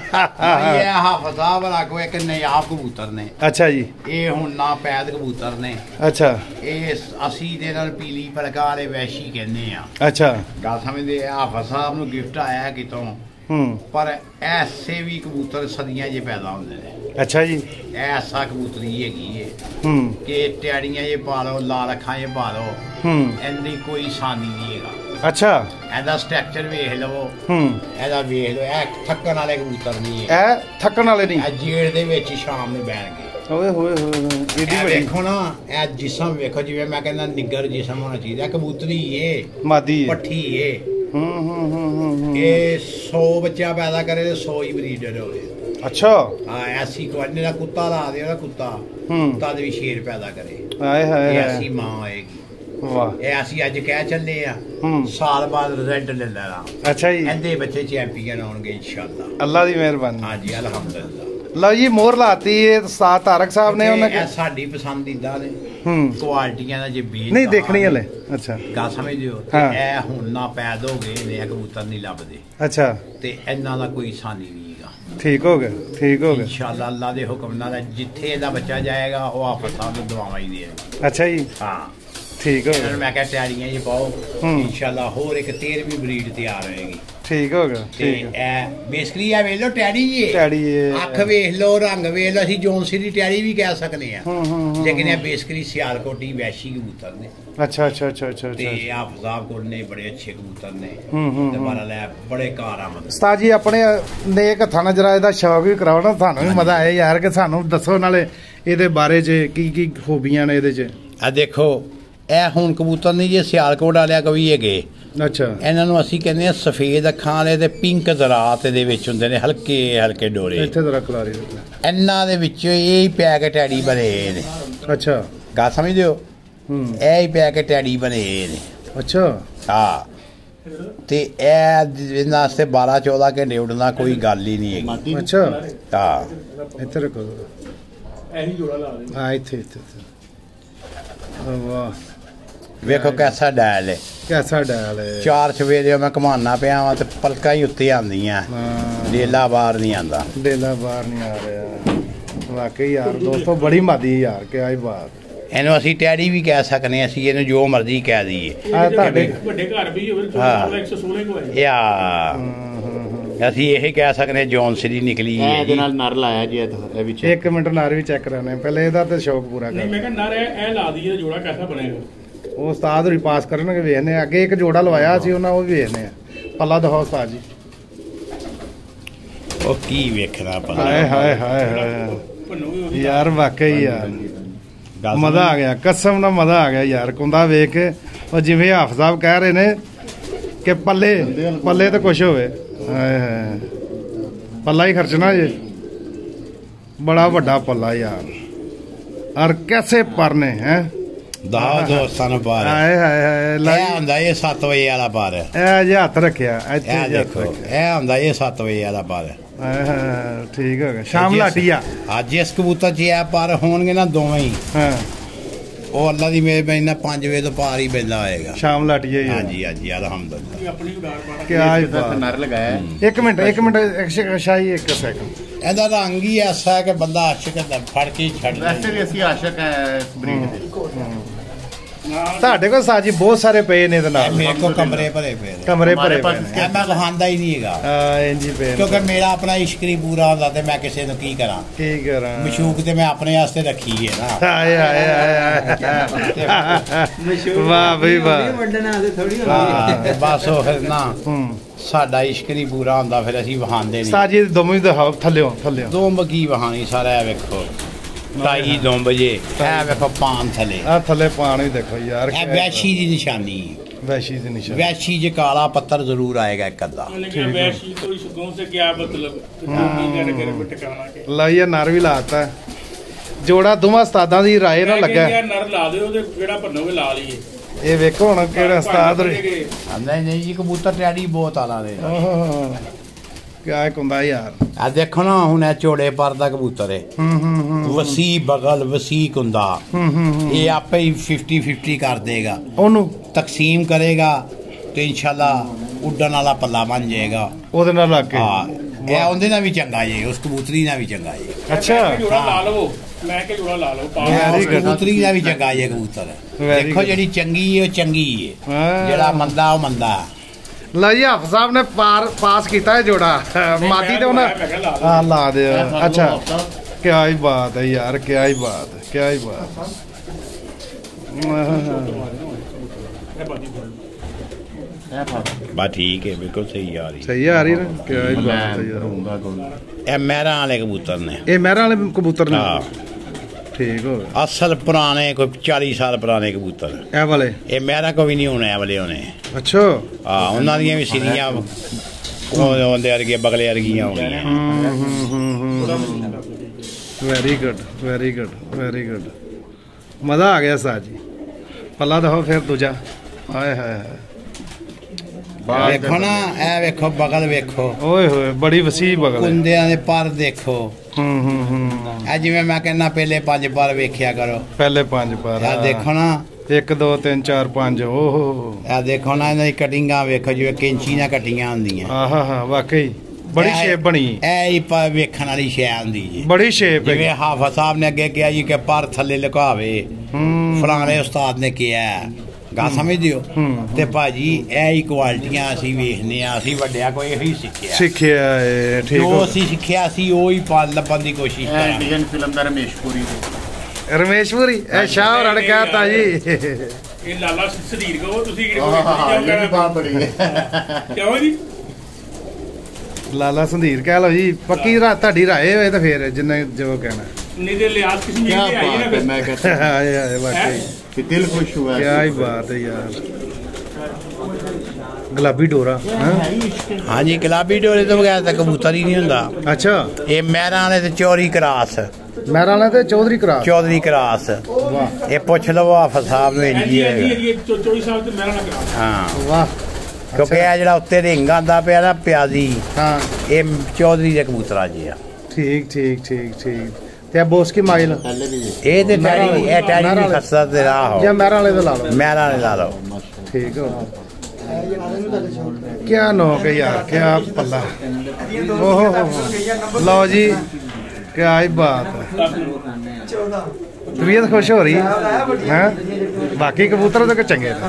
ਆ। ਇਹ ਹਾਫਿਜ਼ ਸਾਹਿਬ ਵਾਲਾ ਕੋ ਇੱਕ ਨਯਾਬ ਕਬੂਤਰ ਨੇ। ਅੱਛਾ ਜੀ। ਇਹ ਹੁਣ ਨਾ ਪੈਦ ਕਬੂਤਰ ਨੇ। ਅੱਛਾ। ਇਹ ਅਸੀਂ ਦੇ ਨਾਲ ਪੀਲੀ ਪਲਕਾ ਵਾਲੇ ਵੈਸ਼ੀ ਕਹਿੰਦੇ ਆ। ਅੱਛਾ। ਗੱਲ ਸਮਝਦੇ ਆ, ਹਾਫਿਜ਼ ਸਾਹਿਬ ਨੂੰ ਗਿਫਟ ਆਇਆ ਕਿਤੋਂ, ਹੂੰ, ਪਰ ਐਸੇ ਵੀ ਕਬੂਤਰ ਸਦੀਆਂ ਜੇ ਪੈਦਾ ਹੁੰਦੇ ਨੇ। ਅੱਛਾ ਜੀ। ਐਸਾ ਕਬੂਤਰੀ ਹੈਗੀ ਏ ਹੂੰ, ਕਿ ਟਿਆੜੀਆਂ ਜੇ ਪਾ ਲਓ, ਲਾਲ ਅੱਖਾਂ ਜੇ ਪਾ ਲਓ, ਹੂੰ, ਇਹਦੀ ਕੋਈ ਸਾਨੀ ਨਹੀਂ ਹੈਗਾ। ਅੱਛਾ। ਇਹਦਾ ਸਟਰਕਚਰ ਵੇਖ ਲਵੋ, ਹੂੰ, ਇਹਦਾ ਵੇਖ ਲਓ, ਇਹ ਥੱਕਣ ਵਾਲੇ ਕਬੂਤਰ ਨਹੀਂ ਹੈ। ਇਹ ਥੱਕਣ ਵਾਲੇ ਨਹੀਂ, ਇਹ ਜੇੜ ਦੇ ਵਿੱਚ ਸ਼ਾਮ ਨੂੰ ਬਹਿਣਗੇ। ਓਏ ਹੋਏ ਹੋਏ, ਇਹਦੀ ਇਹ ਬੜੀ ਵੇਖੋ ਨਾ, ਇਹ ਜਿਸਮ ਵੇਖੋ, ਜਿਵੇਂ ਮੈਂ ਕਹਿੰਦਾ ਨਿੱਗਰ ਜਿਸਮ ਹੋਣਾ ਚਾਹੀਦਾ। ਕਬੂਤਰੀ ਏ, ਮਾਦੀ ਏ, ਪੱਠੀ ਏ। ਹੂੰ ਹੂੰ ਹੂੰ ਹੂੰ। ਇਹ ਸੌ ਬੱਚਾ ਪੈਦਾ ਕਰੇ ਤੇ ਸੌ ਹੀ ਬਰੀਡਰ ਹੋਵੇ। ਅੱਛਾ। ਹਾਂ, ਐਸੀ ਕੁਆਲਿਟੀ ਦਾ ਕੁੱਤਾ ਲਾ ਦੇ, ਉਹਦਾ ਕੁੱਤਾ ਹੂੰ, ਤਦ ਵੀ ਸ਼ੇਰ ਪੈਦਾ ਕਰੇ। ਹਾਏ ਹਾਏ ਇਹ ਹਾਏ, ਐਸੀ ਮਾਂ ਹੋਏਗੀ। ਵਾਹ। ਇਹ ਅਸੀਂ ਅੱਜ ਕਹਿ ਚੱਲੇ ਆ, ਹੂੰ, ਸਾਲ ਬਾਅਦ ਰਿਜ਼ਲਟ ਲੈ ਲੈਣਾ। ਅੱਛਾ ਜੀ। ਇਹਦੇ ਬੱਚੇ ਚੈਂਪੀਅਨ ਹੋਣਗੇ ਇਨਸ਼ਾਅੱਲਾ। ਅੱਲਾ ਦੀ ਮਿਹਰਬਾਨੀ। ਹਾਂਜੀ, ਅਲਹਮਦੁਲਿਲਾ। ਲਓ ਜੀ, ਮੋਹਰ ਲਾਤੀ ਏ ਉਸਤਾਦ ਤਾਰਕ ਸਾਹਿਬ ਨੇ। ਉਹਨਾਂ ਇਹ ਸਾਡੀ ਪਸੰਦੀਦਾ ਨੇ ਹੂੰ, ਕੁਆਲਿਟੀਆਂ ਦਾ ਜੇ ਬੀਜ ਨਹੀਂ ਦੇਖਣੀ ਹਲੇ। ਅੱਛਾ। ਗੱਲ ਸਮਝਦੇ ਹੋ? ਹਾਂ। ਇਹ ਹੁਣ ਨਾ ਪੈਦ ਹੋ ਗਏ ਨੇ, ਇਹ ਕਬੂਤਰ ਨਹੀਂ ਲੱਭਦੇ, ਅੱਛਾ। ਤੇ ਇਹਨਾਂ ਦਾ ਕੋਈ ਸਾਨੀ ਨਹੀਂ ਹੈਗਾ। ਠੀਕ ਹੋ ਗਿਆ, ਠੀਕ ਹੋ ਗਿਆ ਇਨਸ਼ਾਅੱਲਾ। ਅੱਲਾ ਦੇ ਹੁਕਮ ਨਾਲ ਜਿੱਥੇ ਇਹਦਾ ਬੱਚਾ ਜਾਏਗਾ ਉਹ ਆਫਤ ਸਾਹਿਬ ਨੂੰ ਦੁਆਵਾਂ ਹੀ ਦੇਣਗੇ। ਅੱਛਾ ਜੀ। ਹਾਂ, ਠੀਕ ਹੋ ਇਹਨਾਂ ਗਿਆ, ਨੂੰ ਮੈਂ ਕਿਹਾ ਤਿਆਰੀਆਂ ਜੀ ਪਾਓ, ਹੂੰ। ਇਨਸ਼ਾਅੱਲਾ ਹੋਰ ਇੱਕ ਤੇਰਵੀਂ ਬਰੀਡ ਤਿਆਰ ਹੋਏਗੀ। ਠੀਕ ਹੋ ਗਿਆ, ਤੇ ਠੀਕ ਹੈ। ਇਹ ਬੇਸਕਰੀ ਆ ਵੇਖ ਲਓ, ਟੈਡੀ ਜੀ ਟੈਡੀ ਏ। ਅੱਖ ਵੇਖ ਲਓ, ਰੰਗ ਵੇਖ ਲਓ। ਅਸੀਂ ਜੋਨਸੀ ਦੀ ਟੈਡੀ ਵੀ ਕਹਿ ਸਕਦੇ ਆ, ਹੂੰ ਹੂੰ ਹੂੰ, ਲੇਕਿਨ ਇਹ ਬੇਸਕਰੀ ਸਿਆਲਕੋਟੀ ਵੈਸ਼ੀ ਕਬੂਤਰ ਨੇ। ਅੱਛਾ ਅੱਛਾ ਅੱਛਾ ਅੱਛਾ ਤੇ ਅੱਛਾ। ਆਫਜ਼ਾਬ ਕੋਲ ਨੇ ਬੜੇ ਅੱਛੇ ਕਬੂਤਰ ਨੇ। ਹੂੰ ਹੂੰ ਦੁਬਾਰਾ ਲੈ ਬੜੇ ਕਾਰਾਮਦ। ਉਸਤਾਦ ਜੀ, ਆਪਣੇ ਨੇਕ ਹੱਥਾਂ ਨਾਲ ਜਰਾ ਇਹਦਾ ਸ਼ੌਕ ਵੀ ਕਰਾਓ ਨਾ, ਸਾਨੂੰ ਵੀ ਮਜ਼ਾ ਆਏ ਯਾਰ, ਕਿ ਸਾਨੂੰ ਦੱਸੋ ਨਾਲੇ ਇਹਦੇ ਬਾਰੇ 'ਚ ਕੀ ਕੀ ਖੂਬੀਆਂ ਨੇ ਇਹਦੇ 'ਚ। ਆ ਦੇਖੋ, ਇਹ ਹੁਣ ਕਬੂਤਰ ਨਹੀਂ ਜੇ ਸਿਆਲਕੋਟ ਵਾਲਿਆ ਕਵੀ ਹੈਗੇ। ਅੱਛਾ। ਇਹਨਾਂ ਨੂੰ ਅਸੀਂ ਕਹਿੰਦੇ ਆ ਸਫੇਦ ਅੱਖਾਂ ਵਾਲੇ ਤੇ ਪਿੰਕ ਜ਼ਰਾਤ ਇਹਦੇ ਵਿੱਚ ਹੁੰਦੇ ਨੇ, ਹਲਕੇ ਹਲਕੇ ਡੋਰੇ। ਇੱਥੇ ਜ਼ਰਾ ਖਲਾਰੀ। ਇਹਨਾਂ ਦੇ ਵਿੱਚ ਇਹ ਹੀ ਪੈਕੇਟ ਐਡੀ ਬਣੇ ਨੇ। ਅੱਛਾ। ਗੱਲ ਸਮਝਦੇ ਹੋ? ਹੂੰ। ਇਹ ਹੀ ਪੈਕੇਟ ਐਡੀ ਬਣੇ ਨੇ। ਅੱਛਾ। ਹਾਂ, ਤੇ ਇਹ ਇਹਨਾਂ ਵਾਸਤੇ ਬਾਰਾਂ ਚੌਦਾਂ ਘੰਟੇ ਉੱਡਣਾ ਕੋਈ ਗੱਲ ਹੀ ਨਹੀਂ ਹੈਗੀ। ਅੱਛਾ। ਹਾਂ, ਇੱਥੇ ਰੱਖੋ। ਇਹੀ ਜੋੜਾ ਲਾ ਦੇ। ਹਾਂ, ਇੱਥੇ ਇੱਥੇ ਇੱਥੇ। ਵਾਹ, ਵੇਖੋ ਕੈਸਾ ਡੈਲ ਹੈ, ਕੈਸਾ ਡਾਲ ਹੈ। ਚਾਰ ਸਵੇਰੇ ਮੈਂ ਘਮਾਨਾ ਪਿਆ ਵਾਂ ਤੇ ਪਲਕਾਂ ਹੀ ਉੱਤੇ ਆਉਂਦੀਆਂ, ਹਾਂ, ਡੇਲਾ ਬਾਹਰ ਨਹੀਂ ਆਂਦਾ। ਡੇਲਾ ਬਾਹਰ ਨਹੀਂ ਆ ਰਿਹਾ। ਵਾਕਈ ਯਾਰ ਦੋਸਤੋ, ਬੜੀ ਮਾਦੀ ਯਾਰ, ਕਿਆ ਹੀ ਬਾਤ। ਇਹਨੂੰ ਅਸੀਂ ਟੈਡੀ ਵੀ ਕਹਿ ਸਕਨੇ ਆ, ਅਸੀਂ ਇਹਨੂੰ ਜੋ ਮਰਜ਼ੀ ਕਹਿ ਦਈਏ। ਆ ਤੁਹਾਡੇ ਵੱਡੇ ਘਰ ਵੀ ਹੋਵੇ, ਹਾਂ। ਇੱਕ ਸੌ ਸੋਲਾਂ ਕੋ ਹੈ। ਯਾ ਹੂੰ, ਹੂੰ, ਹੂੰ। ਅਸੀਂ ਇਹ ਕਹਿ ਸਕਨੇ ਜੌਨ ਸਰੀ ਨਿਕਲੀ ਹੈ ਇਹਦੇ ਨਾਲ ਨਰ ਲਾਇਆ ਜੀ ਇਹ ਵਿੱਚ। ਇੱਕ ਮਿੰਟ ਨਾਰ ਵੀ ਚੈੱਕ ਕਰਾਣੇ ਪਹਿਲੇ, ਇਹਦਾ ਤੇ ਸ਼ੌਕ ਪੂਰਾ ਨਹੀਂ, ਕਰ। ਮੈਂ ਕਹਿੰਦਾ ਨਰ ਇਹ ਲਾ ਦਈਏ, ਜੋੜਾ ਕਿਹਦਾ ਬਣੇਗਾ। ਉਹ ਉਸਤਾਦ ਹੋਰੀ ਪਾਸ ਕਰਨਗੇ, ਵੇਖਨੇ ਆ। ਅੱਗੇ ਇੱਕ ਜੋੜਾ ਲਵਾਇਆ ਸੀ ਉਹਨਾਂ, ਉਹ ਵੀ ਵੇਖਨੇ ਆ। ਪੱਲਾ ਦਿਖਾਓ ਉਸਤਾਦ ਜੀ। ਉਹ ਕੀ ਵੇਖਣਾ ਪਤਾ। ਹਾਏ ਹਾਏ ਹਾਏ ਹਾਏ ਯਾਰ, ਵਾਕਈ ਯਾਰ ਮਜ਼ਾ ਆ ਗਿਆ, ਕਸਮ ਨਾਲ ਮਜ਼ਾ ਆ ਗਿਆ ਯਾਰ। ਕੁੰਦਾ ਵੇਖ ਕੇ, ਉਹ ਜਿਵੇਂ ਹਾਫਿਜ਼ ਸਾਹਿਬ ਕਹਿ ਰਹੇ ਨੇ ਕਿ ਪੱਲੇ ਪੱਲੇ ਤੇ ਕੁਛ ਹੋਵੇ। ਹਾਏ ਹਾਏ, ਪੱਲਾ ਹੀ ਖਰਚਣਾ ਜੇ, ਬੜਾ ਵੱਡਾ ਪੱਲਾ ਯਾਰ। ਔਰ ਕੈਸੇ ਪਰਨੇ ਹੈ ਦਹਾ ਦੋਸਤਾਂ ਨੂੰ ਪਾਰ। ਹਾਏ ਹਾਏ ਹਾਏ, ਇਹ ਹੁੰਦਾ ਇਹ ਸੱਤ ਵਜੇ ਵਾਲਾ ਪਾਰ। ਇਹ ਜੇ ਹੱਥ ਰੱਖਿਆ ਇੱਥੇ, ਇਹ ਜੇ ਹੱਥ ਦੇਖੋ, ਰੱਖਿਆ। ਇਹ ਹੁੰਦਾ ਇਹ ਸੱਤ ਵਜੇ ਵਾਲਾ ਪਾਰ। ਹਾਏ ਹਾਏ, ਠੀਕ ਹੋ ਗਿਆ। ਸ਼ਾਮ ਲਾਟੀ ਆ। ਅੱਜ ਇਸ ਕਬੂਤਰ 'ਚ ਇਹ ਪਾਰ ਹੋਣਗੇ ਨਾ ਦੋਵੇਂ ਹੀ, ਹਾਂ, ਉਹ ਅੱਲਾ ਦੀ ਮਿਹਰਬਾਨੀ ਨਾਲ ਪੰਜ ਵਜੇ ਤੋਂ ਪਾਰ ਹੀ ਪੈਂਦਾ ਹੋਏਗਾ। ਸ਼ਾਮ ਲਾਟੀ ਆ। ਹਾਂਜੀ ਹਾਂਜੀ, ਅਲਹਮਦੁਲਿਲਾ। ਆਪਣੀ ਉਡਾਰ ਪਾੜਾ ਕਿਆ ਹੀ ਤਾਂ ਨਰ ਲਗਾਇਆ। ਇੱਕ ਮਿੰਟ ਇੱਕ ਮਿੰਟ ਇੱਕ ਸ਼ਾਹੀ ਇੱਕ ਸੈਕਿੰਡ। ਇਹਦਾ ਰੰਗ ਹੀ ਐਸਾ ਹੈ ਕਿ ਬੰਦਾ ਆਸ਼ਿਕ ਹੁੰਦਾ, ਫੜ ਕੇ ਹੀ ਛੱਡ ਵੈਸੇ ਦਿੰਦਾ। ਵੀ ਅਸੀਂ ਆਸ਼ਕ ਹੈ ਇਸ ਬਰੀਡ ਦੇ। ਤੁਹਾਡੇ ਕੋਲ ਸਾਜੀ ਬਹੁਤ ਸਾਰੇ ਪਏ ਨੇ ਇਹਦੇ ਨਾਲ। ਮੇਰੇ ਕੋਲ ਕਮਰੇ ਭਰੇ ਪਏ ਨੇ। ਕਮਰੇ ਭਰੇ ਹਮਾਰੇ ਪਏ ਪਾਸ ਨੇ। ਇਹ ਮੈਂ ਕਹਾਂਦਾ ਹੀ ਨਹੀਂ ਹੈਗਾ, ਹਾਂ, ਇੰਜੀ ਪਏ ਨੇ। ਕਿਉਂਕਿ ਮੇਰਾ ਆਪਣਾ ਇਸ਼ਕ ਹੀ ਪੂਰਾ ਹੁੰਦਾ ਤੇ ਮੈਂ ਕਿਸੇ ਨੂੰ ਕੀ ਕਰਾਂ। ਕੀ ਕਰਾਂ। ਮਸ਼ੂਕ ਤੇ ਮੈਂ ਆਪਣੇ ਵਾਸਤੇ ਰੱਖੀ ਹੈ ਨਾ। ਹਾਏ ਹਾਏ ਹਾਏ ਹਾਏ, ਵਾਹ ਬਈ ਵਾਹ। ਵੱਡਣਾ ਤੇ ਥੋੜੀ ਹਾਂ, ਤੇ ਬਸ ਉਹ ਫਿਰ ਨਾ ਹੂੰ, ਸਾਡਾ ਇਸ਼ਕ ਨਹੀਂ ਪੂਰਾ ਹੁੰਦਾ, ਫਿਰ ਅਸੀਂ ਵਹਾਉਂਦੇ ਨਹੀਂ। ਸਾਜੀ ਦੋਵੇਂ ਦਿਖਾਓ, ਥੱਲਿਓ ਥੱਲਿਓ। ਦੋਂਬ ਕੀ ਵਹਾਣੀ ਸਾਰਾ, ਇਹ ਵੇਖੋ ਢਾਈ ਦੋ ਵਜੇ, ਇਹ ਵੇਖੋ ਪਾਨ ਥਲੇ। ਆ ਥੱਲੇ ਪਾਣੀ ਦੇਖੋ ਯਾਰ। ਇਹ ਵੈਸ਼ੀ ਦੀ ਨਿਸ਼ਾਨੀ ਹੈ। ਵੈਸ਼ੀ ਦੀ ਨਿਸ਼ਾਨ। ਵੈਸ਼ੀ ਜੇ ਕਾਲਾ ਪੱਤਰ ਜ਼ਰੂਰ ਆਏਗਾ ਇੱਕ ਅੱਧਾ। लेकिन वैशी तो इस गाँव से क्या मतलब ठिकाना के ਲਾਈਏ ਨਰ ਵੀ ਲਾਤਾ। ਜੋੜਾ ਦੋਵਾਂ ਉਸਤਾਦਾਂ ਦੀ ਰਾਏ ਨਾਲ ਲੱਗਾ। ਯਾਰ ਨਰ ਲਾ ਦਿਓ ਤੇ ਜਿਹੜਾ ਭੰਨੋਗੇ ਲਾ ਲਈਏ। ਇਹ ਵੇਖੋ ਹੁਣ ਕਿਹੜਾ ਉਸਤਾਦ ਨਹੀਂ ਨਹੀਂ ਜੀ ਕਬੂਤਰ ਟੈਡੀ ਬਹੁਤ ਆਲਾ ਦੇ ਕਿਆ ਹੁੰਦਾ ਯਾਰ ਆ ਦੇਖੋ ਨਾ ਹੁਣ ਇਹ ਚੋੜੇ ਪਰ ਦਾ ਕਬੂਤਰ ਹੈ ਹੂੰ ਹੂੰ ਹੂੰ ਵਸੀ ਬਗਲ ਵਸੀ ਕੁੰਦਾ ਹੂੰ ਹੂੰ ਇਹ ਆਪੇ ਹੀ ਫਿਫਟੀ ਫਿਫਟੀ ਕਰ ਦੇਗਾ ਉਹਨੂੰ ਤਕਸੀਮ ਕਰੇਗਾ ਤੇ ਇਨਸ਼ਾਅੱਲਾ ਉੱਡਣ ਵਾਲਾ ਪੱਲਾ ਬਣ ਜਾਏਗਾ ਉਹਦੇ ਨਾਲ ਲੱਗ ਕੇ ਹਾਂ ਇਹ ਉਹਦੇ ਨਾਲ ਵੀ ਚੰਗਾ ਜੇ ਉਸ ਕਬੂਤਰੀ ਨਾਲ ਵੀ ਚੰਗਾ ਜੇ ਅੱਛਾ ਜੋੜਾ ਲਾ ਲਵੋ ਮੈਂ ਕਿ ਜੋੜਾ ਲਾ ਲਓ ਪਾ ਉਸ ਕਬੂਤਰੀ ਨਾਲ ਵੀ ਚੰਗਾ ਜੇ ਕਬੂਤਰ ਦੇਖੋ ਜਿਹੜੀ ਚੰਗੀ ਹੈ ਉਹ ਚੰਗੀ ਹੈ ਹਾਂ। ਜਿਹੜਾ ਮੰਦਾ ਉਹ ਮੰਦਾ ਲਓ ਜੀ ਹਾਫਿਜ਼ ਸਾਹਿਬ ਨੇ ਪਾਰ ਪਾਸ ਕੀਤਾ ਹੈ ਜੋੜਾ ਮਾਦੀ ਤੇ ਉਹਨਾਂ ਹਾਂ ਲਾ ਦੇ ਅੱਛਾ ਕਿਆ ਹੀ ਬਾਤ ਹੈ ਯਾਰ ਕਿਆ ਹੀ ਬਾਤ ਹੈ ਕਿਆ ਹੀ ਬਾਤ ਬਾ ਠੀਕ ਹੈ ਬਿਲਕੁਲ ਸਹੀ ਆ ਰਹੀ ਸਹੀ ਆ ਰਹੀ ਨਾ ਕਿਆ ਹੀ ਬਾਤ ਹੈ ਯਾਰ ਇਹ ਮਹਿਰਾਂ ਵਾਲੇ ਕਬੂਤਰ ਨੇ ਇਹ ਮਹਿਰਾਂ ਵਾਲੇ ਕਬੂਤਰ ਨੇ ਹਾਂ ਠੀਕ ਹੋ ਗਿਆ ਅਸਲ ਪੁਰਾਣੇ ਕੋਈ ਚਾਲੀ ਸਾਲ ਪੁਰਾਣੇ ਕਬੂਤਰ ਇਹ ਵਾਲੇ ਇਹ ਮਹਿਰਾਂ ਕੋ ਵੀ ਨਹੀਂ ਹੋਣੇ ਇਹ ਵਾਲੇ ਹੋਣੇ ਅੱਛਾ ਹਾਂ ਉਹਨਾਂ ਦੀਆਂ ਵੀ ਸਿਰੀਆਂ ਉਹ ਉਹਦੇ ਵਰਗੇ ਬਗਲੇ ਵਰਗੀਆਂ ਹੋਣੀਆਂ very good very good very good ਮਜ਼ਾ ਆ ਗਿਆ ਸਾਹ ਜੀ ਪੱਲਾ ਦਿਖਾਓ ਫਿਰ ਦੂਜਾ ਹਾਏ ਹਾਏ ਹਾਏ ਵੇਖੋ ਨਾ ਇਹ ਵੇਖੋ ਬਗਲ ਵੇਖੋ ਓਏ ਹੋਏ ਬੜੀ ਵਸੀ ਬਗਲ ਹੈ। ਕੁੰਦਿਆਂ ਦੇ ਪਰ ਦੇਖੋ ਹੂੰ ਹੂੰ ਹੂੰ ਇਹ ਜਿਵੇਂ ਮੈਂ ਕਹਿੰਦਾ ਪਹਿਲੇ ਪੰਜ ਪਰ ਵੇਖਿਆ ਕਰੋ ਪਹਿਲੇ ਪੰਜ ਪਰ ਇਹ ਦੇਖੋ ਨਾ ਇੱਕ ਦੋ ਤਿੰਨ ਚਾਰ ਪੰਜ ਓਹੋ ਇਹ ਦੇਖੋ ਨਾ ਇਹਨਾਂ ਦੀ ਕਟਿੰਗਾਂ ਵੇਖੋ ਜਿਵੇਂ ਕੈਂਚੀ ਨਾਲ ਕੱਟੀਆਂ ਹੁੰਦੀਆਂ ਆਹਾ ਹਾ ਵਾਕਈ ਬੜੀ ਇਹ- ਸ਼ੇਪ ਬਣੀ ਇਹ ਹੀ ਪ- ਵੇਖਣ ਵਾਲੀ ਸ਼ੈ ਹੁੰਦੀ ਜੀ ਬੜੀ ਸ਼ੇਪ ਜਿਵੇਂ ਹੈ ਹਾਫਿਜ਼ ਸਾਹਿਬ ਨੇ ਅੱਗੇ ਕਿਹਾ ਜੀ ਕਿ ਪਰ ਥੱਲੇ ਲੁਕਾਵੇ ਹੂੰ ਫਲਾਣੇ ਉਸਤਾਦ ਨੇ ਕਿਹਾ ਗਾ ਸਮਝਦੇ ਹੋ ਹੂੰ। ਤੇ ਭਾਜੀ ਇਹ ਹੀ ਕੁਆਲਿਟੀਆਂ ਅਸੀਂ ਵੇਖਨੇ ਆ ਅਸੀਂ ਵੱਡਿਆ ਕੋਈ ਇਹੀ ਸਿੱਖਿਆ ਸਿੱਖਿਆ ਏ ਠੀਕ ਜੋ ਹੋ ਅਸੀਂ ਸਿੱਖਿਆ ਸੀ ਉਹ ਹੀ ਪਾ ਲੱਭਣ ਦੀ ਕੋਸ਼ਿਸ਼ ਇਹ ਕਰਾਂਗੇ ਇੰਡੀਅਨ ਫਿਲਮ ਦਾ ਰਮੇਸ਼ਪੁਰੀ ਦੇ ਰਮੇਸ਼ਪੁਰੀ ਇਹ ਸ਼ਾਹ ਰੜ ਕਹਤਾ ਜੀ ਇਹ ਲਾਲਾ ਸਦੀਰ ਕੋ ਤੁਸੀਂ ਕਿਹੜੀ ਹਾਂ ਹਾਂ ਇਹ ਵੀ ਬਾਤ ਬੜੀ ਹੈ ਕਿਉਂ ਜੀ ਲਾਲਾ ਸੰਧੀਰ ਕਹਿ ਲਓ ਜੀ ਪੱਕੀ ਰਾਤ ਤੁਹਾਡੀ ਰਾਏ ਹੋਏ ਤਾਂ ਫੇਰ ਜਿੰਨੇ ਜੋ ਕਹਿਣਾ ਨਹੀਂ ਤੇ ਲਿਆਸ ਕਿਸੇ ਕੀ ਮਿਲ ਕੇ ਆਈ ਨਾ ਬਾਤ ਹੈ ਫਿਰ ਮੈਂ कहता ਆਏ ਆਏ ਵਾਕਈ कि दिल खुश हुआ ਕਿਆ ਹੀ ਬਾਤ ਹੈ ਯਾਰ ਗੁਲਾਬੀ ਡੋਰਾ ਹਾਂ ਹਾਂਜੀ ਗੁਲਾਬੀ ਡੋਰੇ ਤੋਂ ਬਗੈਰ ਤਾਂ ਕਬੂਤਰ ਹੀ ਨਹੀਂ ਹੁੰਦਾ ਅੱਛਾ ਇਹ ਮਹਿਰਾਂ ਵਾਲੇ ਤੇ ਚੌਰੀ ਕਰਾਸ ਮਹਿਰਾਂ ਵਾਲੇ ਤੇ ਚੌਧਰੀ ਕਰਾ ਚੌਧਰੀ ਕਰਾਸ ਵਾਹ ਇਹ ਪੁੱਛ ਲਵੋ ਹਾਫਿਜ਼ ਸਾਹਿਬ ਨੂੰ ਇੰਜੀ ਜੀ ਹੈ ਜੀ ਚੌਵੀ ਸਾਲ ਤੇ ਮੇਰਾ ਨਾ ਕਰਾ ਹਾਂ ਵਾਹ ਕਿਉਂਕਿ ਇਹ ਜਿਹੜਾ ਉੱਤੇ ਰਿੰਗ ਆਂਦਾ ਪਿਆ ਨਾ ਪਿਆਜ਼ੀ ਹਾਂ ਇਹ ਚੌਧਰੀ ਦੇ ਕਬੂਤਰਾਂ ਜੀ ਆ ਠੀਕ ਠੀਕ ਠੀਕ ਠੀਕ ਤੇ ਇਹ ਬੋਸ ਕੀ ਮਾਈਲ पहले भी ਇਹ ਤੇ ਟੈਡੀ ਇਹ ਟੈਡੀ ਦੀ ਖਸਰਤ ਦੇ ਰਾਹ ਜਾਂ ਹੋ ਮਹਿਰਾਂ ਵਾਲੇ ਦਾ ਲਾ ਲਓ ਮਹਿਰਾਂ ਵਾਲੇ ਲਾ ਲਓ ਠੀਕ ਹੋ ਕਿਆ ਨੋਕ ਹੈ ਯਾਰ ਕਿਆ ਪੱਲਾ ਓਹੋ ਹੋ ਲਓ ਜੀ ਕਿਆ ਹੀ ਬਾਤ ਹੈ ਤਬੀਅਤ ਖੁਸ਼ ਹੋ ਰਹੀ ਹੈ ਬਾਕੀ ਕਬੂਤਰ ਤਾਂ ਚੰਗੇ ਨੇ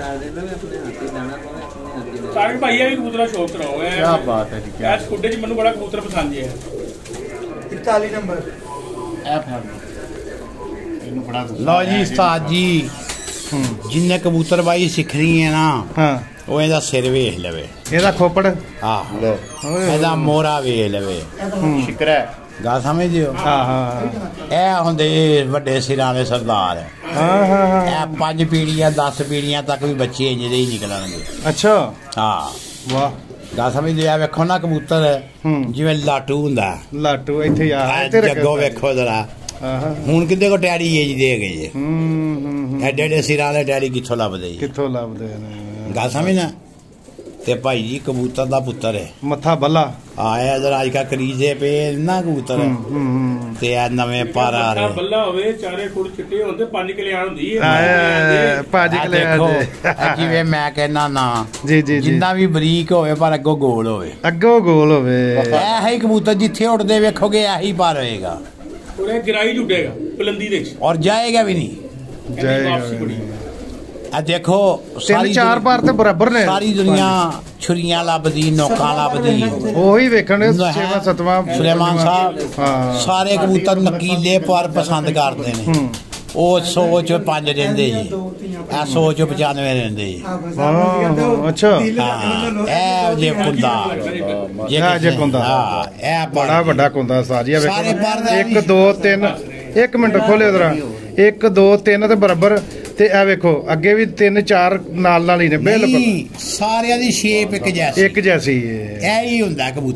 ਸਾਰੇ ਭਾਈ ਇਹ ਵੀ ਕਬੂਤਰਾ ਸ਼ੌਕ ਕਰਾਓ ਇਹ क्या बात है जी क्या ਐਸ ਖੁੱਡੇ ਚ ਮੈਨੂੰ ਬੜਾ ਕਬੂਤਰ ਪਸੰਦ ਹੈ ਇਕਤਾਲੀ ਨੰਬਰ ऐप है इन्हों बड़ा ਲਓ ਜੀ ਉਸਤਾਦ ਜੀ ਜਿੰਨੇ ਕਬੂਤਰਬਾਈ ਸਿੱਖਣੀ ਹੈ ਨਾ ਹਾਂ ਉਹ ਇਹਦਾ ਸਿਰ ਵੇਖ ਲਵੇ ਇਹਦਾ ਖੋਪੜ ਆਹ लो ਇਹਦਾ ਮੋਹਰਾ ਵੇਖ ਲਵੇ शिकरा है ਗੱਲ ਸਮਝਦੇ ਹੋ ਹਾਂ ਹਾਂ ਇਹ ਹੁੰਦੇ ਵੱਡੇ ਸਿਰਾਂ ਦੇ ਸਰਦਾਰ ਹਾਂ ਹਾਂ ਹਾਂ ਇਹ ਪੰਜ ਪੀੜੀਆਂ ਦਸ ਪੀੜੀਆਂ ਤੱਕ ਵੀ ਬੱਚੇ ਇੰਜ ਦੇ ਹੀ ਨਿਕਲਣਗੇ ਅੱਛਾ ਹਾਂ ਵਾਹ ਗੱਲ ਸਮਝਦੇ ਆ ਵੇਖੋ ਨਾ ਕਬੂਤਰ ਹੂੰ। ਜਿਵੇਂ ਲਾਟੂ ਹੁੰਦਾ ਲਾਟੂ ਇੱਥੇ ਆ ਆਹ ਇੱਥੇ ਰੱਖਿਆ ਜੱਗੋ ਵੇਖੋ ਜਰਾ ਹਾਂ ਹਾਂ ਹੁਣ ਕਿਤੇ ਕੋ ਟੈਡੀ ਏਜ ਦੇ ਗਏ ਜੇ ਹੂੰ ਹੂੰ ਹੂੰ। ਐਡੇ ਐਡੇ ਸਿਰਾਂ ਦੇ ਟੈਡੀ ਕਿੱਥੋਂ ਲੱਭਦੇ ਜੀ ਕਿੱਥੋਂ ਲੱਭਦੇ ਨੇ ਗੱਲ ਸਮਝਣਾ ਤੇ ਭਾਈ ਜੀ ਕਬੂਤਰ ਦਾ ਪੁੱਤਰ ਹੈ ਮੱਥਾ ਬੱਲਾ ਆਇਆ ਜਰਾ ਅੱਜ ਕਾ ਕਰੀਜ਼ੇ ਪੇ ਨਾ ਕਬੂਤਰ ਹੂੰ ਹੂੰ ਤੇ ਆ ਨਵੇਂ ਪਰ ਆ ਰਹੇ ਬੱਲਾ ਹੋਵੇ ਚਾਰੇ ਖੁਰ ਚਿੱਟੇ ਹੁੰਦੇ ਪੰਜ ਕਲਿਆਣ ਹੁੰਦੀ ਹੈ ਆਏ ਭਾਜੀ ਆਹ ਕਲੇ ਦੇਖੋ ਇਹ ਜਿਵੇਂ ਮੈਂ ਕਹਿੰਦਾ ਨਾ ਜੀ ਜੀ ਜੀ ਜਿੰਨਾ ਵੀ ਬਰੀਕ ਹੋਵੇ ਪਰ ਅੱਗੋਂ ਗੋਲ ਹੋਵੇ ਅੱਗੋਂ ਗੋਲ ਹੋਵੇ ਇਹ ਹੀ ਕਬੂਤਰ ਜਿੱਥੇ ਉੱਡਦੇ ਵੇਖੋਗੇ ਇਹੀ ਪਰ ਹੋਏਗਾ ਉਹਨੇ ਗਿਰਾਈ ਜੁੜੇਗਾ ਬੁਲੰਦੀ ਦੇ ਵਿੱਚ ਔਰ ਜਾਏਗਾ ਵੀ ਨਹੀਂ ਜਾਏਗਾ ਵਾਪਸੀ ਬੜੀ ਆ ਦੇਖੋ ਤਿੰਨ ਚਾਰ ਪਾਰ ਤੇ ਬਰਾਬਰ ਨੇ ਸਾਰੀ ਦੁਨੀਆ ਛੁਰੀਆਂ ਲੱਭਦੀ ਨੋਕਾਂ ਲੱਭਦੀ ਉਹੀ ਵੇਖਣ ਛੇਵਾਂ ਸਤਵਾਂ ਸੁਲੇਮਾਨ ਸਾਹਿਬ ਹਾਂ ਸਾਰੇ ਕਬੂਤਰ ਨਕੀਲੇ ਪਰ ਪਸੰਦ ਕਰਦੇ ਨੇ ਹੂੰ ਉਹ ਸੌ ਚ ਪੰਜ ਰਹਿੰਦੇ ਜੀ ਇਹ ਸੌ ਚ ਪਚਾਨਵੇਂ ਰਹਿੰਦੇ ਜੀ ਹਾਂ ਅੱਛਾ ਹਾਂ ਇਹ ਜੇ ਕੁੰਦਾ ਜੇ ਇਹ ਜੇ ਕੁੰਦਾ। ਹਾਂ ਇਹ ਬੜਾ ਬੜਾ ਵੱਡਾ ਕੁੰਦਾ ਸਾਰੀਆ ਸਾਰੇ ਵੇਖੋ ਪਰ ਦਾ ਇੱਕ ਵੀ- ਦੋ ਤਿੰਨ ਇੱਕ ਮਿੰਟ ਖੋਲਿਓ ਜਰਾ ਇੱਕ ਦੋ ਤਿੰਨ ਤੇ ਬਰਾਬਰ ਤੇ ਇਹ ਵੇਖੋ ਅੱਗੇ ਵੀ ਤਿੰਨ ਚਾਰ ਨਾਲ ਨਾਲ ਹੀ ਨੇ ਬਿਲਕੁਲ ਨਹੀਂ ਸਾਰਿਆਂ ਦੀ ਸ਼ੇਪ ਇੱਕ ਜੈਸੀ ਇੱਕ ਜੈਸੀ ਹੈ ਇਹ ਹੀ ਹੁੰਦਾ ਕਬੂਤਰ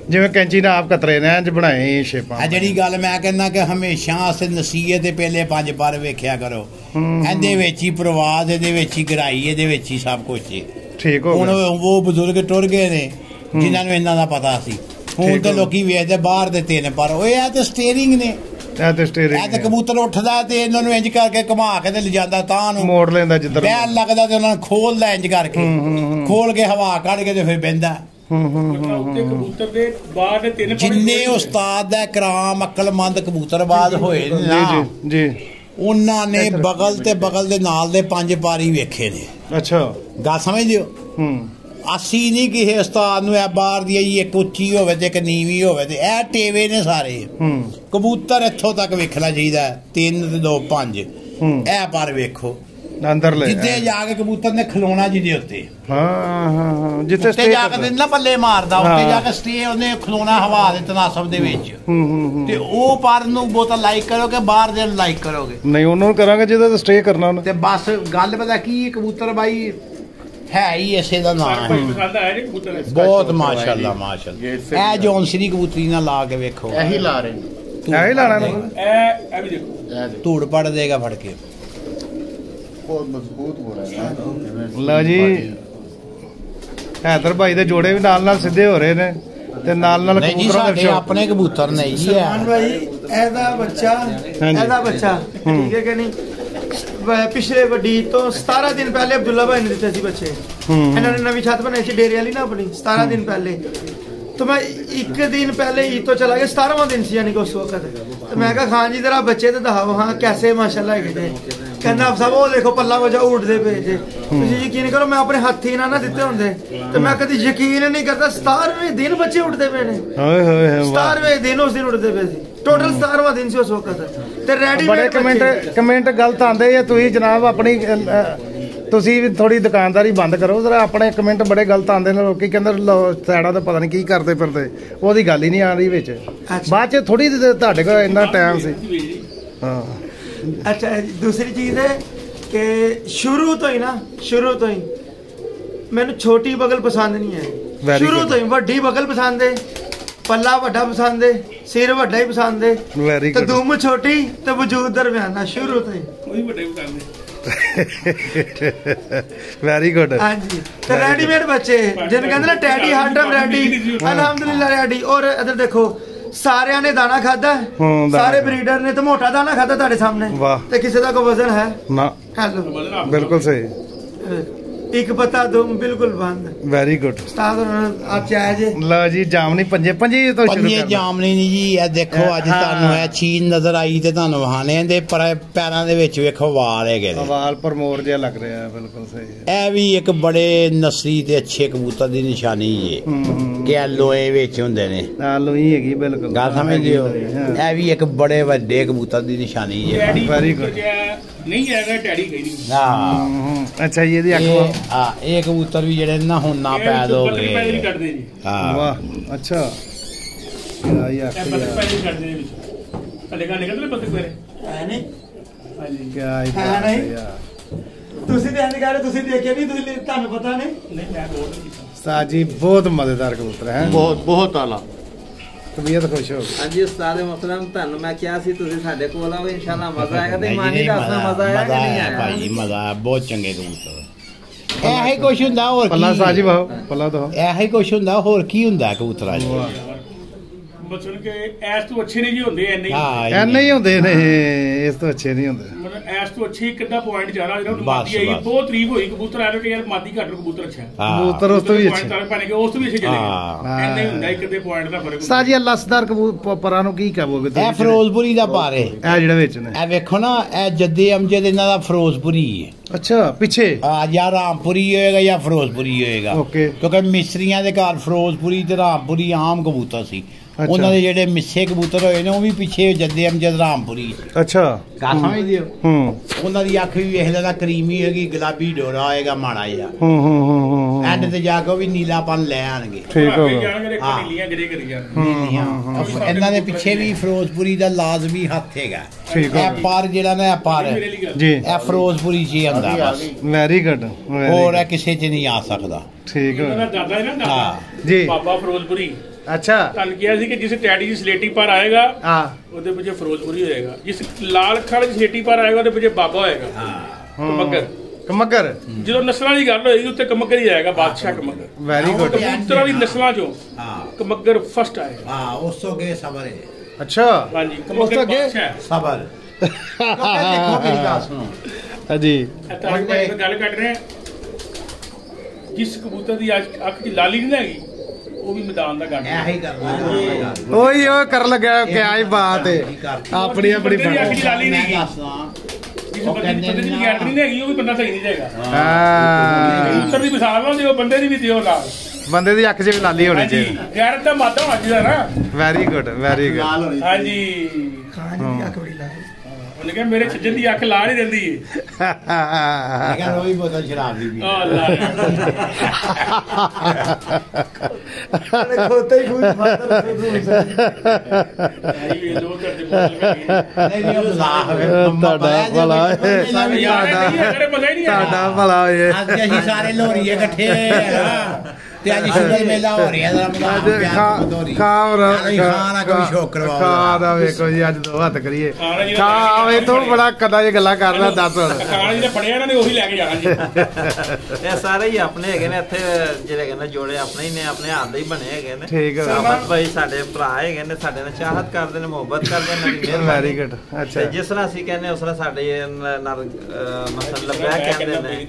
ਜਿਵੇਂ ਕੈਂਚੀ ਨਾਲ ਆਪ ਕਤਰੇ ਨੇ ਇੰਜ ਬਣਾਏ ਸ਼ੇਪਾਂ। ਆ ਜਿਹੜੀ ਗੱਲ ਮੈਂ ਕਹਿੰਦਾ ਕਿ ਹਮੇਸ਼ਾ ਅਸ ਨਸੀਹਤ ਦੇ ਪਹਿਲੇ ਪੰਜ ਪਰ ਵੇਖਿਆ ਕਰੋ, ਇਹਦੇ ਵਿੱਚ ਹੀ ਪ੍ਰਵਾਦ, ਇਹਦੇ ਵਿੱਚ ਹੀ ਗਰਾਈ, ਇਹਦੇ ਵਿੱਚ ਹੀ ਸਭ ਕੁਝ। ਠੀਕ ਹੋ ਹੁਣ ਉਹ ਬਜ਼ੁਰਗ ਟੁਰ ਗਏ ਨੇ ਜਿਨ੍ਹਾਂ ਨੂੰ ਇਹਨਾਂ ਦਾ ਪਤਾ ਸੀ। ਹੁਣ ਤੇ ਲੋਕੀ ਵੇਖਦੇ ਬਾਹਰ ਦੇ ਤਿੰਨ ਪਰ, ਉਹ ਇਹ ਤੇ ਸਟੀਅਰਿੰਗ ਨੇ, ਇਹ ਤੇ ਸਟੀਅਰਿੰਗ, ਇਹ ਤੇ ਕਬੂਤਰ ਉੱਠਦਾ ਤੇ ਇਹਨਾਂ ਨੂੰ ਇੰਜ ਕਰਕੇ ਘੁਮਾ ਕੇ ਤੇ ਲਿਜਾਂਦਾ ਤਾਂ ਨੂੰ ਮੋੜ ਲੈਂਦਾ ਜਿੱਧਰ ਬੈਲ ਲੱਗਦਾ ਤੇ ਉਹਨਾਂ ਨੂੰ ਖੋਲਦਾ ਇੰਜ ਕਰਕੇ, ਖੋਲ ਕੇ ਹਵਾ ਕੱਢ ਕੇ ਤੇ ਫਿਰ ਬਹਿੰਦਾ। ਕਬੂਤਰ ਦੇ ਬਾਹਰ ਦੇ ਤਿੰਨ ਜਿੰਨੇ ਉਸਤਾਦ ਦਾ ਕਰਾਮ ਅਕਲਮੰਦ ਕਬੂਤਰਬਾਜ਼ ਹੋਏ ਨੇ ਨਾ ਜੀ, ਉਹਨਾਂ ਨੇ ਬਗਲ ਤੇ ਬਗਲ ਦੇ ਨਾਲ ਦੇ ਪੰਜ ਪਾਰੀ ਵੇਖੇ ਨੇ। ਅੱਛਾ, ਗੱਲ ਸਮਝਦੇ ਹੋ? ਹੂੰ, ਅਸੀਂ ਨਹੀਂ ਕਿਸੇ ਉਸਤਾਦ ਨੂੰ ਇਹ ਬਾਹਰ ਦੀ ਇੱਕ ਉੱਚੀ ਹੋਵੇ ਤੇ ਇੱਕ ਨੀਵੀਂ ਹੋਵੇ, ਤੇ ਇਹ ਟੇਵੇ ਨੇ ਸਾਰੇ। ਹੂੰ, ਕਬੂਤਰ ਇੱਥੋਂ ਤੱਕ ਵੇਖਣਾ ਚਾਹੀਦਾ, ਤਿੰਨ ਤੇ ਦੋ ਪੰਜ। ਇਹ ਪਰ ਵੇਖੋ ਅੰਦਰ ਲੈ ਜਿੱਥੇ ਜਾ ਕੇ ਕਬੂਤਰ ਨੇ ਖਲੋਣਾ ਜਿਹਦੇ ਉੱਤੇ, ਹਾਂ ਹਾਂ ਹਾਂ, ਜਿੱਥੇ ਉੱਤੇ ਜਾ ਕੇ ਨਾ ਪੱਲੇ ਮਾਰਦਾ, ਉੱਤੇ ਜਾ ਕੇ ਸਟੇ ਉਹਨੇ ਖਲੋਣਾ ਹਵਾ ਦੇ ਤਨਾਸਬ ਦੇ ਵਿੱਚ। ਤੇ ਉਹ ਪਰ ਨੂੰ ਬਹੁਤਾ ਲਾਈਕ ਕਰੋਗੇ, ਬਾਹਰ ਦੇ ਲਾਈਕ ਕਰੋਗੇ ਨਹੀਂ, ਉਹਨੂੰ ਕਰਾਂਗੇ ਜਿਹਦੇ ਤੇ ਸਟੇ ਕਰਨਾ ਉਹਨੇ। ਤੇ ਬਸ ਗੱਲ ਪਤਾ ਕੀ, ਕਬੂਤਰ ਬਾਈ ਹੈ ਹੀ ਇਸੇ ਦਾ ਨਾਮ ਹੈ, ਬਹੁਤ ਮਾਸ਼ਾਅੱਲਾ ਮਾਸ਼ਾਅੱਲਾ। ਇਹ ਜੌਨਸਰੀ ਕਬੂਤਰੀ ਨਾਲ ਲਾ ਕੇ ਵੇਖੋ, ਇਹੀ ਲਾ ਰਹੇ ਨੇ, ਇਹੀ ਲਾਣਾ ਨਾ, ਇਹ ਵੀ ਦੇਖੋ ਧੂੜ ਪੜ ਦੇਗਾ ਫੜ ਕੇ। ਬਹੁਤ ਮਜ਼ਬੂਤ ਹੋ ਰਿਹਾ ਹੈ। ਲਓ ਜੀ, ਹੈਦਰ ਭਾਈ ਦੇ ਜੋੜੇ ਵੀ ਨਾਲ ਨਾਲ ਸਿੱਧੇ ਹੋ ਰਹੇ ਨੇ ਤੇ ਨਾਲ ਨਾਲ ਨਹੀਂ ਜੀ, ਕਬੂਤਰਾਂ ਦੇ ਸਾਡੇ ਸ਼ੌਕ। ਆਪਣੇ ਕਬੂਤਰ ਨਹੀਂ ਜੀ। ਸਲਮਾਨ ਭਾਈ ਇਹਦਾ ਬੱਚਾ, ਇਹਦਾ ਬੱਚਾ ਠੀਕ ਹੈ ਕਿ ਨਹੀਂ, ਪਿਛਲੇ ਵੱਡੀ ਤੋਂ ਸਤਾਰਾਂ ਦਿਨ ਪਹਿਲੇ ਅਬਦੁੱਲਾ ਭਾਈ ਨੇ ਦਿੱਤੇ ਸੀ ਬੱਚੇ। ਇਹਨਾਂ ਨੇ ਨਵੀਂ ਛੱਤ ਬਣਾਈ ਸੀ ਡੇਰੇ ਵਾਲੀ ਨਾ ਆਪਣੀ, ਸਤਾਰਾਂ ਦਿਨ ਪਹਿਲੇ। तो मैं एक दिन पहले ईद तो चला गया, सतारहवां दिन सी यानी कि उस वक्त। तो मैं कहा खान जी जरा बच्चे तो दिखाओ हाँ कैसे माशाल्लाह है। कहना आप सब वो देखो पल्ला वजह उड़ते पे जे, तुम यकीन करो मैं अपने हाथी ना ना दिते होंगे तो मैं कभी यकीन नहीं करता। सतारहवें दिन बच्चे उड़ते पे ने, सतारहवें दिन उस दिन उड़ते पे सी, टोटल सतारहवां दिन सी उस वक्त। ते रेडी बड़े कमेंट कमेंट गलत आंदे या तुसी जनाब अपनी ਤੁਸੀਂ ਵੀ ਥੋੜੀ ਦੁਕਾਨਦਾਰੀ ਬੰਦ ਕਰੋ ਜ਼ਰਾ। ਆਪਣੇ ਕਮੈਂਟ ਬੜੇ ਗਲਤ ਆਉਂਦੇ ਨੇ, ਲੋਕੀ ਕਹਿੰਦੇ ਸੈੜਾ ਤਾਂ ਪਤਾ ਨਹੀਂ ਕੀ ਕਰਦੇ ਫਿਰਦੇ, ਉਹਦੀ ਗੱਲ ਹੀ ਨਹੀਂ ਆ ਰਹੀ ਵਿੱਚ। ਬਾਅਦ ਚ ਥੋੜੀ ਤੁਹਾਡੇ ਕੋਲ ਇੰਨਾ ਟਾਈਮ ਸੀ। ਹਾਂ ਅੱਛਾ, ਦੂਸਰੀ ਚੀਜ਼ ਹੈ ਕਿ ਸ਼ੁਰੂ ਤੋਂ ਹੀ ਨਾ, ਸ਼ੁਰੂ ਤੋਂ ਹੀ ਮੈਨੂੰ ਛੋਟੀ ਬਗਲ ਪਸੰਦ ਨਹੀਂ ਹੈ। ਸ਼ੁਰੂ ਤੋਂ ਹੀ ਵੱਡੀ ਬਗਲ ਪਸੰਦ ਹੈ, ਪੱਲਾ ਵੱਡਾ ਪਸੰਦ ਹੈ, ਸਿਰ ਵੱਡਾ ਹੀ ਪਸੰਦ ਹੈ, ਤੇ ਦੁਮ ਛੋਟੀ ਤੇ ਵਜੂਦ ਦਰਮਿਆਨਾ, ਸ਼ੁਰੂ ਤੋਂ ਹੀ ਕੋਈ ਵੱਡੇ ਪਸੰਦ ਹੈ। Very good. ਹਾਂਜੀ, ਤੇ ਰੈਡੀਮੇਡ ਬੱਚੇ ਜਿਹਨੂੰ ਕਹਿੰਦੇ ਨਾ ਟੈਡੀ, ਹਰ ਟਾਈਮ ਰੈਡੀ, ਅਲਹਮਦੁਲਿਲਾ ਰੈਡੀ। ਔਰ ਇਧਰ ਦੇਖੋ ਸਾਰਿਆਂ ਨੇ ਦਾਣਾ ਖਾਦਾ, ਸਾਰੇ ਬਰੀਡਰ ਨੇ ਤੇ ਮੋਟਾ ਦਾਣਾ ਖਾਦਾ ਤੁਹਾਡੇ ਸਾਹਮਣੇ, ਤੇ ਕਿਸੇ ਦਾ ਕੋਈ ਵਜ਼ਨ ਹੈ ਨਾ। ਹੈਲੋ, ਬਿਲਕੁਲ ਸਹੀ। ਇੱਕ ਪਤਾ ਦੁਮ ਬਿਲਕੁਲ ਬੰਦ। ਵੈਰੀ ਗੁੱਡ ਉਸਤਾਦ ਆਪ ਚਾਹੇ ਜੇ ਲਓ ਜੀ, ਜਾਮਨੀ ਪੰਜੇ ਪੰਜੇ ਤੋਂ ਸ਼ੁਰੂ ਪੰਜੇ ਜਾਮਨੀ ਨਹੀਂ ਜੀ। ਇਹ ਦੇਖੋ ਅੱਜ ਤੁਹਾਨੂੰ ਇਹ ਚੀਜ਼ ਨਜ਼ਰ ਆਈ ਤੇ ਤੁਹਾਨੂੰ ਵਹਾਣੇ ਦੇ ਪੈਰਾਂ ਦੇ ਵਿੱਚ ਵੇਖੋ ਵਾਲ ਹੈਗੇ ਨੇ, ਵਾਲ ਪਰ ਮੋਰ ਜਿਹਾ ਲੱਗ ਰਿਹਾ। ਬਿਲਕੁਲ ਸਹੀ। ਇਹ ਵੀ ਇੱਕ ਬੜੇ ਨਸਲੀ ਤੇ ਅੱਛੇ ਕਬੂਤਰ ਦੀ ਨਿਸ਼ਾਨੀ ਹੈ ਕਿ ਇਹ ਲੋਹੇ ਵਿੱਚ ਹੁੰਦੇ ਨੇ। ਹਾਂ, ਲੋਹੀ ਹੈਗੀ ਬਿਲਕੁਲ, ਗੱਲ ਸਮਝਦੇ ਹੋ? ਇਹ ਵੀ ਇੱਕ ਬੜੇ ਵੱਡੇ ਕਬੂਤਰ ਦੀ ਨਿਸ਼ਾਨੀ ਹੈ। Very good. ਨਹੀਂ ਹੈਗਾ ਟੈਡੀ ਕਹੀ ਹਾਂ ਅੱਛਾ ਜੀ, ਇਹਦੀ ਅੱਖ ਆ ਇਹ ਕਬੂਤਰ ਵੀ ਜਿਹੜੇ ਨਾ ਹੁਣ ਨਾ ਪੈਦ ਹੋ ਗਏ। ਹਾਂ ਵਾਹ, ਅੱਛਾ ਯਾਰ ਅੱਖ ਇਹ ਪੱਤੇ ਪੈਦੀ ਕੱਢਦੇ ਨੇ ਵਿੱਚ ਥੱਲੇ ਗਾ ਨਿਕਲਦੇ ਪੱਤੇ ਕੋਰੇ ਹੈ ਨਹੀਂ। ਹਾਂਜੀ ਕੀ ਹੈ ਨਹੀਂ, ਤੁਸੀਂ ਤੇ ਇੰਜ ਕਹ ਰਹੇ, ਤੁਸੀਂ ਦੇਖਿਆ ਨਹੀਂ, ਤੁਸੀਂ ਤੁਹਾਨੂੰ ਪਤਾ ਨਹੀਂ। ਨਹੀਂ ਮੈਂ ਬਹੁਤ ਕੀਤਾ ਸਾਜੀ, ਬਹੁਤ ਮਜ਼ੇਦਾਰ ਕਬੂਤਰ ਹੈ, ਬਹੁਤ ਬਹੁਤ ਆਲਾ। ਤਬੀਅਤ ਖੁਸ਼ ਹੋ। ਹਾਂਜੀ ਉਸਤਾਦ ਮੁਹਤਰਮ, ਤੁਹਾਨੂੰ ਮੈਂ ਕਿਹਾ ਸੀ ਤੁਸੀਂ ਸਾਡੇ ਕੋਲ ਆਓ, ਇਨਸ਼ਾਅੱਲਾ ਮਜ਼ਾ ਆਏਗਾ। ਤੇ ਮਾਨੀ ਦੱਸਣਾ ਮਜ਼ਾ ਆਇਆ ਕਿ ਨਹੀਂ ਆਇਆ? ਭਾਈ ਮਜ਼ਾ ਆਇਆ, ਬਹੁਤ ਚੰਗੇ ਕਬੂਤਰ। ਇਹੀ ਕੁਛ ਹੁੰਦਾ ਹੋਰ ਪੱਲਾ ਕੀ? ਸਾਜੀ ਬਾਹੋ ਪੱਲਾ ਦੋ। ਇਹੀ ਕੁਛ ਹੁੰਦਾ ਹੋਰ ਕੀ ਹੁੰਦਾ ਕਬੂਤਰਾਂ 'ਚ? ਮਤਲਬ ਕਿ ਐਸ ਤੋਂ ਅੱਛੇ ਨਹੀਂ ਜੀ ਹੁੰਦੇ ਐਨੇ ਹਾਂ ਐਨੇ ਹੀ ਹੁੰਦੇ ਨੇ, ਇਸ ਤੋਂ ਅੱਛੇ ਨਹੀਂ ਹੁੰਦੇ। ਮਤਲਬ ਐਸ ਤੋਂ ਅੱਛੀ ਕਿੱਦਾਂ ਪੁਆਇੰਟ ਜ਼ਿਆਦਾ ਜਿਹੜਾ ਬਸ, ਮਾਦੀ ਆਈ ਬਸ। ਬਹੁਤ ਤਾਰੀਫ ਹੋਈ ਕਬੂਤਰ ਆ ਰਿਹਾ ਕਿ ਯਾਰ ਮਾਦੀ ਘੱਟ ਨੂੰ ਕਬੂਤਰ ਅੱਛਾ ਹੈ। ਕਬੂਤਰ ਉਸ ਤੋਂ ਵੀ ਅੱਛੇ, ਅੱਛੇ ਉਸ ਤੋਂ ਵੀ ਅੱਛੇ ਚਲੇ ਹਾਂ। ਗਏ। ਐਨੇ ਹੀ ਹੁੰਦਾ ਇੱਕ ਦੇ ਪੁਆਇੰਟ ਦਾ ਫਰਕ। ਸਾਜੀ ਲਸਦਾਰ ਕਬੂਤਰਾਂ ਨੂੰ ਕੀ ਕਹੋਗੇ ਇਹ ਫਿਰੋਜ਼ਪੁਰੀ ਦਾ ਪਾਰੇ, ਇਹ ਜਿਹੜੇ ਵਿੱਚ ਨੇ, ਇਹ ਵੇਖੋ ਨਾ, ਇਹ ਜੱਦੇ ਅਮਜਦ ਇਹਨਾਂ ਦਾ ਫਿਰੋਜ਼ਪੁਰੀ ਹੈ। ਅੱਛਾ, ਪਿੱਛੇ ਆ ਜਾਂ ਰਾਮਪੁਰੀ ਹੋਏਗਾ ਜਾਂ ਫਿਰੋਜ਼ਪੁਰੀ ਹੋਏਗਾ, ਓਕੇ। ਕਿਉਂਕਿ ਮਿਸਰੀਆਂ ਦੇ ਘਰ ਫਿਰੋਜ਼ਪੁਰੀ ਤੇ ਰਾਮਪੁਰੀ ਆਮ ਕਬੂਤਰ ਸੀ। ਉਹਨਾਂ ਦੇ ਜਿਹੜੇ ਮਿੱਸੇ ਕਬੂਤਰ ਹੋਏ ਨੇ ਉਹ ਵੀ ਪਿੱਛੇ ਜੱਦੇ ਅਮਜਦ ਰਾਮਪੁਰੀ। ਅੱਛਾ, ਗੱਲ ਸਮਝਦੇ ਹੋ? ਹੂੰ। ਉਹਨਾਂ ਦੀ ਅੱਖ ਵੀ ਵੇਖ ਲੈਣਾ ਕਰੀਮੀ ਹੋਏਗੀ, ਗੁਲਾਬੀ ਡੋਰਾ ਹੋਏਗਾ ਮਾੜਾ ਜਿਹਾ, ਹੂੰ ਹੂੰ ਹੂੰ। ਐਂਡ ਤੇ ਜਾ ਕੇ ਉਹ ਵੀ ਨੀਲਾਪਨ ਲੈ ਆਣਗੇ। ਠੀਕ ਹੋ ਗਿਆ। ਹਾਂ। ਨੀਲੀਆਂ ਗਰੇ ਕਰੀ ਜਾਣ। ਨੀਲੀਆਂ। ਇਹਨਾਂ ਦੇ ਪਿੱਛੇ ਵੀ ਫਿਰੋਜ਼ਪੁਰੀ ਦਾ ਲਾਜ਼ਮੀ ਹੱਥ ਹੈਗਾ। ਠੀਕ ਹੋ ਇਹ ਪਰ ਜਿਹੜਾ ਨਾ ਇਹ ਪਰ ਜੀ, ਇਹ ਫਿਰੋਜ਼ਪੁਰੀ ਚ ਹੀ ਆਉਂਦਾ ਬਸ, ਵੈਰੀ ਗੁੱਡ। ਹੋਰ ਇਹ ਕਿਸੇ ਚ ਨਹੀਂ ਆ ਸਕਦਾ। ਠੀਕ ਹੋ ਮੇਰਾ ਦਾਦਾ ਹੈ ਨਾ, ਹਾਂ ਦਾਦਾ ਜੀ, ਬਾਬਾ ਫਿਰੋਜ਼ਪੁਰੀ, ਅੱਛਾ ਤੁਹਾਨੂੰ ਕਿਹਾ ਸੀ ਕਿ ਜਿਸ ਟੈਡੀ ਦੀ ਸਲੇਟੀ ਪਰ ਆਏਗਾ ਹਾਂ ਉਹਦੇ ਪਿੱਛੇ ਫਿਰੋਜ਼ਪੁਰੀ ਹੋਏਗਾ, ਜਿਸ ਲਾਲ ਅੱਖਾਂ ਵਾਲੀ ਸਲੇਟੀ ਪਰ ਆਏਗਾ ਉਹਦੇ ਪਿੱਛੇ ਬਾਬਾ ਹੋਏਗਾ। ਕਮੱਗਰ ਕਮੱਗਰ ਜਦੋਂ ਨਸਲਾਂ ਦੀ ਗੱਲ ਹੋਏਗੀ ਉੱਤੇ ਕਮੱਗਰ ਹੀ ਆਏਗਾ, ਬਾਦਸ਼ਾਹ ਕਮੱਗਰ। Very good. ਕਬੂਤਰਾਂ ਦੀ ਨਸਲਾਂ ਚੋਂ ਕਮੱਗਰ ਫਸਟ ਆਏਗਾ। ਹਾਂ ਉਸ ਤੋਂ ਅੱਗੇ ਸਬਰ ਹੈ। ਅੱਛਾ ਹਾਂਜੀ ਕਮੱਗਰ ਬਾਦਸ਼ਾਹ ਸਬਰ। ਦੇਖੋ ਮੇਰੀ ਗੱਲ ਸੁਣੋ ਹਾਂਜੀ ਤੁਹਾਨੂੰ ਮੈਂ ਇੱਕ ਗੱਲ ਕੱਢ ਰਿਹਾ, ਜਿਸ ਕਬੂਤਰ ਦੀ ਅੱਜ ਅੱਖ 'ਚ ਲਾਲੀ ਨਹੀਂ ਹੈਗੀ ਉਹ ਵੀ ਮੈਦਾਨ ਦਾ ਗੰਢ ਹੈ। ਇਹੀ ਕਰਨਾ ਉਹੀ ਉਹ ਕਰਨ ਲੱਗਾ ਕਿਆ ਹੀ ਬਾਤ ਹੈ ਆਪਣੀ ਆਪਣੀ ਬੰਦੇ ਦੀ ਅੱਖ 'ਚ ਲਾਲੀ ਨਹੀਂ ਮੈਂ ਹੈਗੀ, ਦੱਸਦਾ ਜਿਸ ਬੰਦੇ ਦੀ ਬੰਦੇ ਦੀ ਗੈਰੰਟੀ ਨਹੀਂ ਹੈਗੀ ਉਹ ਵੀ ਬੰਦਾ ਸਹੀ ਨਹੀਂ ਜਾਏਗਾ। ਹਾਂ ਕਬੂਤਰ ਦੀ ਮਿਸਾਲ ਨਾ ਦਿਓ, ਬੰਦੇ ਦੀ ਵੀ ਦਿਓ ਨਾਲ। ਬੰਦੇ ਦੀ ਅੱਖ 'ਚ ਵੀ ਲਾਲੀ ਹੋਣੀ ਹਾਂਜੀ ਚਾਹੀਦੀ। ਗੈਰਤ ਦਾ ਮਾਦਾ ਹੋਣਾ ਚਾਹੀਦਾ ਨਾ। Very good very good. ਹਾਂਜੀ ਖਾਣ ਦੀ ਅੱਖ ਬੜੀ ਲਾ ਉਹਨੇ ਕਿਹਾ ਮੇਰੇ ਛੱਜਣ ਦੀ ਅੱਖ ਲਾ ਨਹੀਂ ਦਿੰਦੀ ਏ। ਲੇਕਿਨ ਉਹ ਵੀ ਬੋਤਲ ਸ਼ਰਾਬ ਦੀ ਪੀ ਆ ਲਾ ਖੋਤੇ ਹੀ ਖੂਜ ਮਾਰਦਾ ਇਹ ਦੋ ਘਰ ਦੇ ਬੋਲ ਨਹੀਂ ਨਹੀਂ ਉਹ ਮਜ਼ਾਕ ਹੈ। ਤੁਹਾਡਾ ਭਲਾ ਹੈ। ਯਾਰ ਇਹ ਅਗਰ ਮਜ਼ਾ ਹੀ ਨਹੀਂ ਆਇਆ। ਤੁਹਾਡਾ ਭਲਾ ਹੋਏ। ਅੱਜ ਅਸੀਂ ਸਾਰੇ ਲੋਰੀਏ ਇਕੱਠੇ ਹਾਂ ਤੇ ਅੱਜ ਸ਼ੁਗਰ ਮੇਲਾ ਹੋ ਰਿਹਾ ਜਰਾ ਅੱਜ ਖਾ ਖਾਵਰ ਖਾਣਾ ਕੋਈ ਸ਼ੌਕ ਕਰਵਾਓ। ਖਾ ਦਾ ਵੇਖੋ ਜੀ ਅੱਜ ਦੋ ਹੱਥ ਕਰੀਏ ਖਾਣਾ ਜੀ ਖਾ ਆਵੇ ਤੂੰ ਬੜਾ ਕਦਾ ਜੇ ਗੱਲਾਂ ਕਰਦਾ ਦੱਸ ਹੁਣ। ਖਾਣਾ ਜਿਹੜਾ ਫੜਿਆ ਇਹਨਾਂ ਨੇ ਉਹੀ ਲੈ ਕੇ ਜਾਣਾ ਜੀ। ਇਹ ਸਾਰੇ ਹੀ ਆਪਣੇ ਹੈਗੇ ਨੇ ਇੱਥੇ, ਜਿਹੜੇ ਕਹਿੰਦੇ ਜੋੜੇ ਆਪਣੇ ਹੀ ਨੇ, ਆਪਣੇ ਹੱਥ ਦੇ ਹੀ ਬਣੇ ਹੈਗੇ ਨੇ। ਠੀਕ ਹੈ ਸਾਬਤ ਭਾਈ ਸਾਡੇ ਭਰਾ ਹੈਗੇ ਨੇ, ਸਾਡੇ ਨਾਲ ਚਾਹਤ ਕਰਦੇ ਨੇ, ਮੁਹੱਬਤ ਕਰਦੇ ਨੇ, ਇਹਨਾਂ ਦੀ ਵੈਰੀ ਮਿਹਰਬਾਨੀ। ਗੁੱਡ। ਅੱਛਾ ਤੇ ਜਿਸ ਤਰ੍ਹਾਂ ਅਸੀਂ ਕਹਿੰਦੇ ਉਸ ਤਰ੍ਹਾਂ ਸਾਡੇ ਨਾਲ ਮਸਲ ਲੱਭਿਆ ਕਹਿੰਦੇ ਨੇ।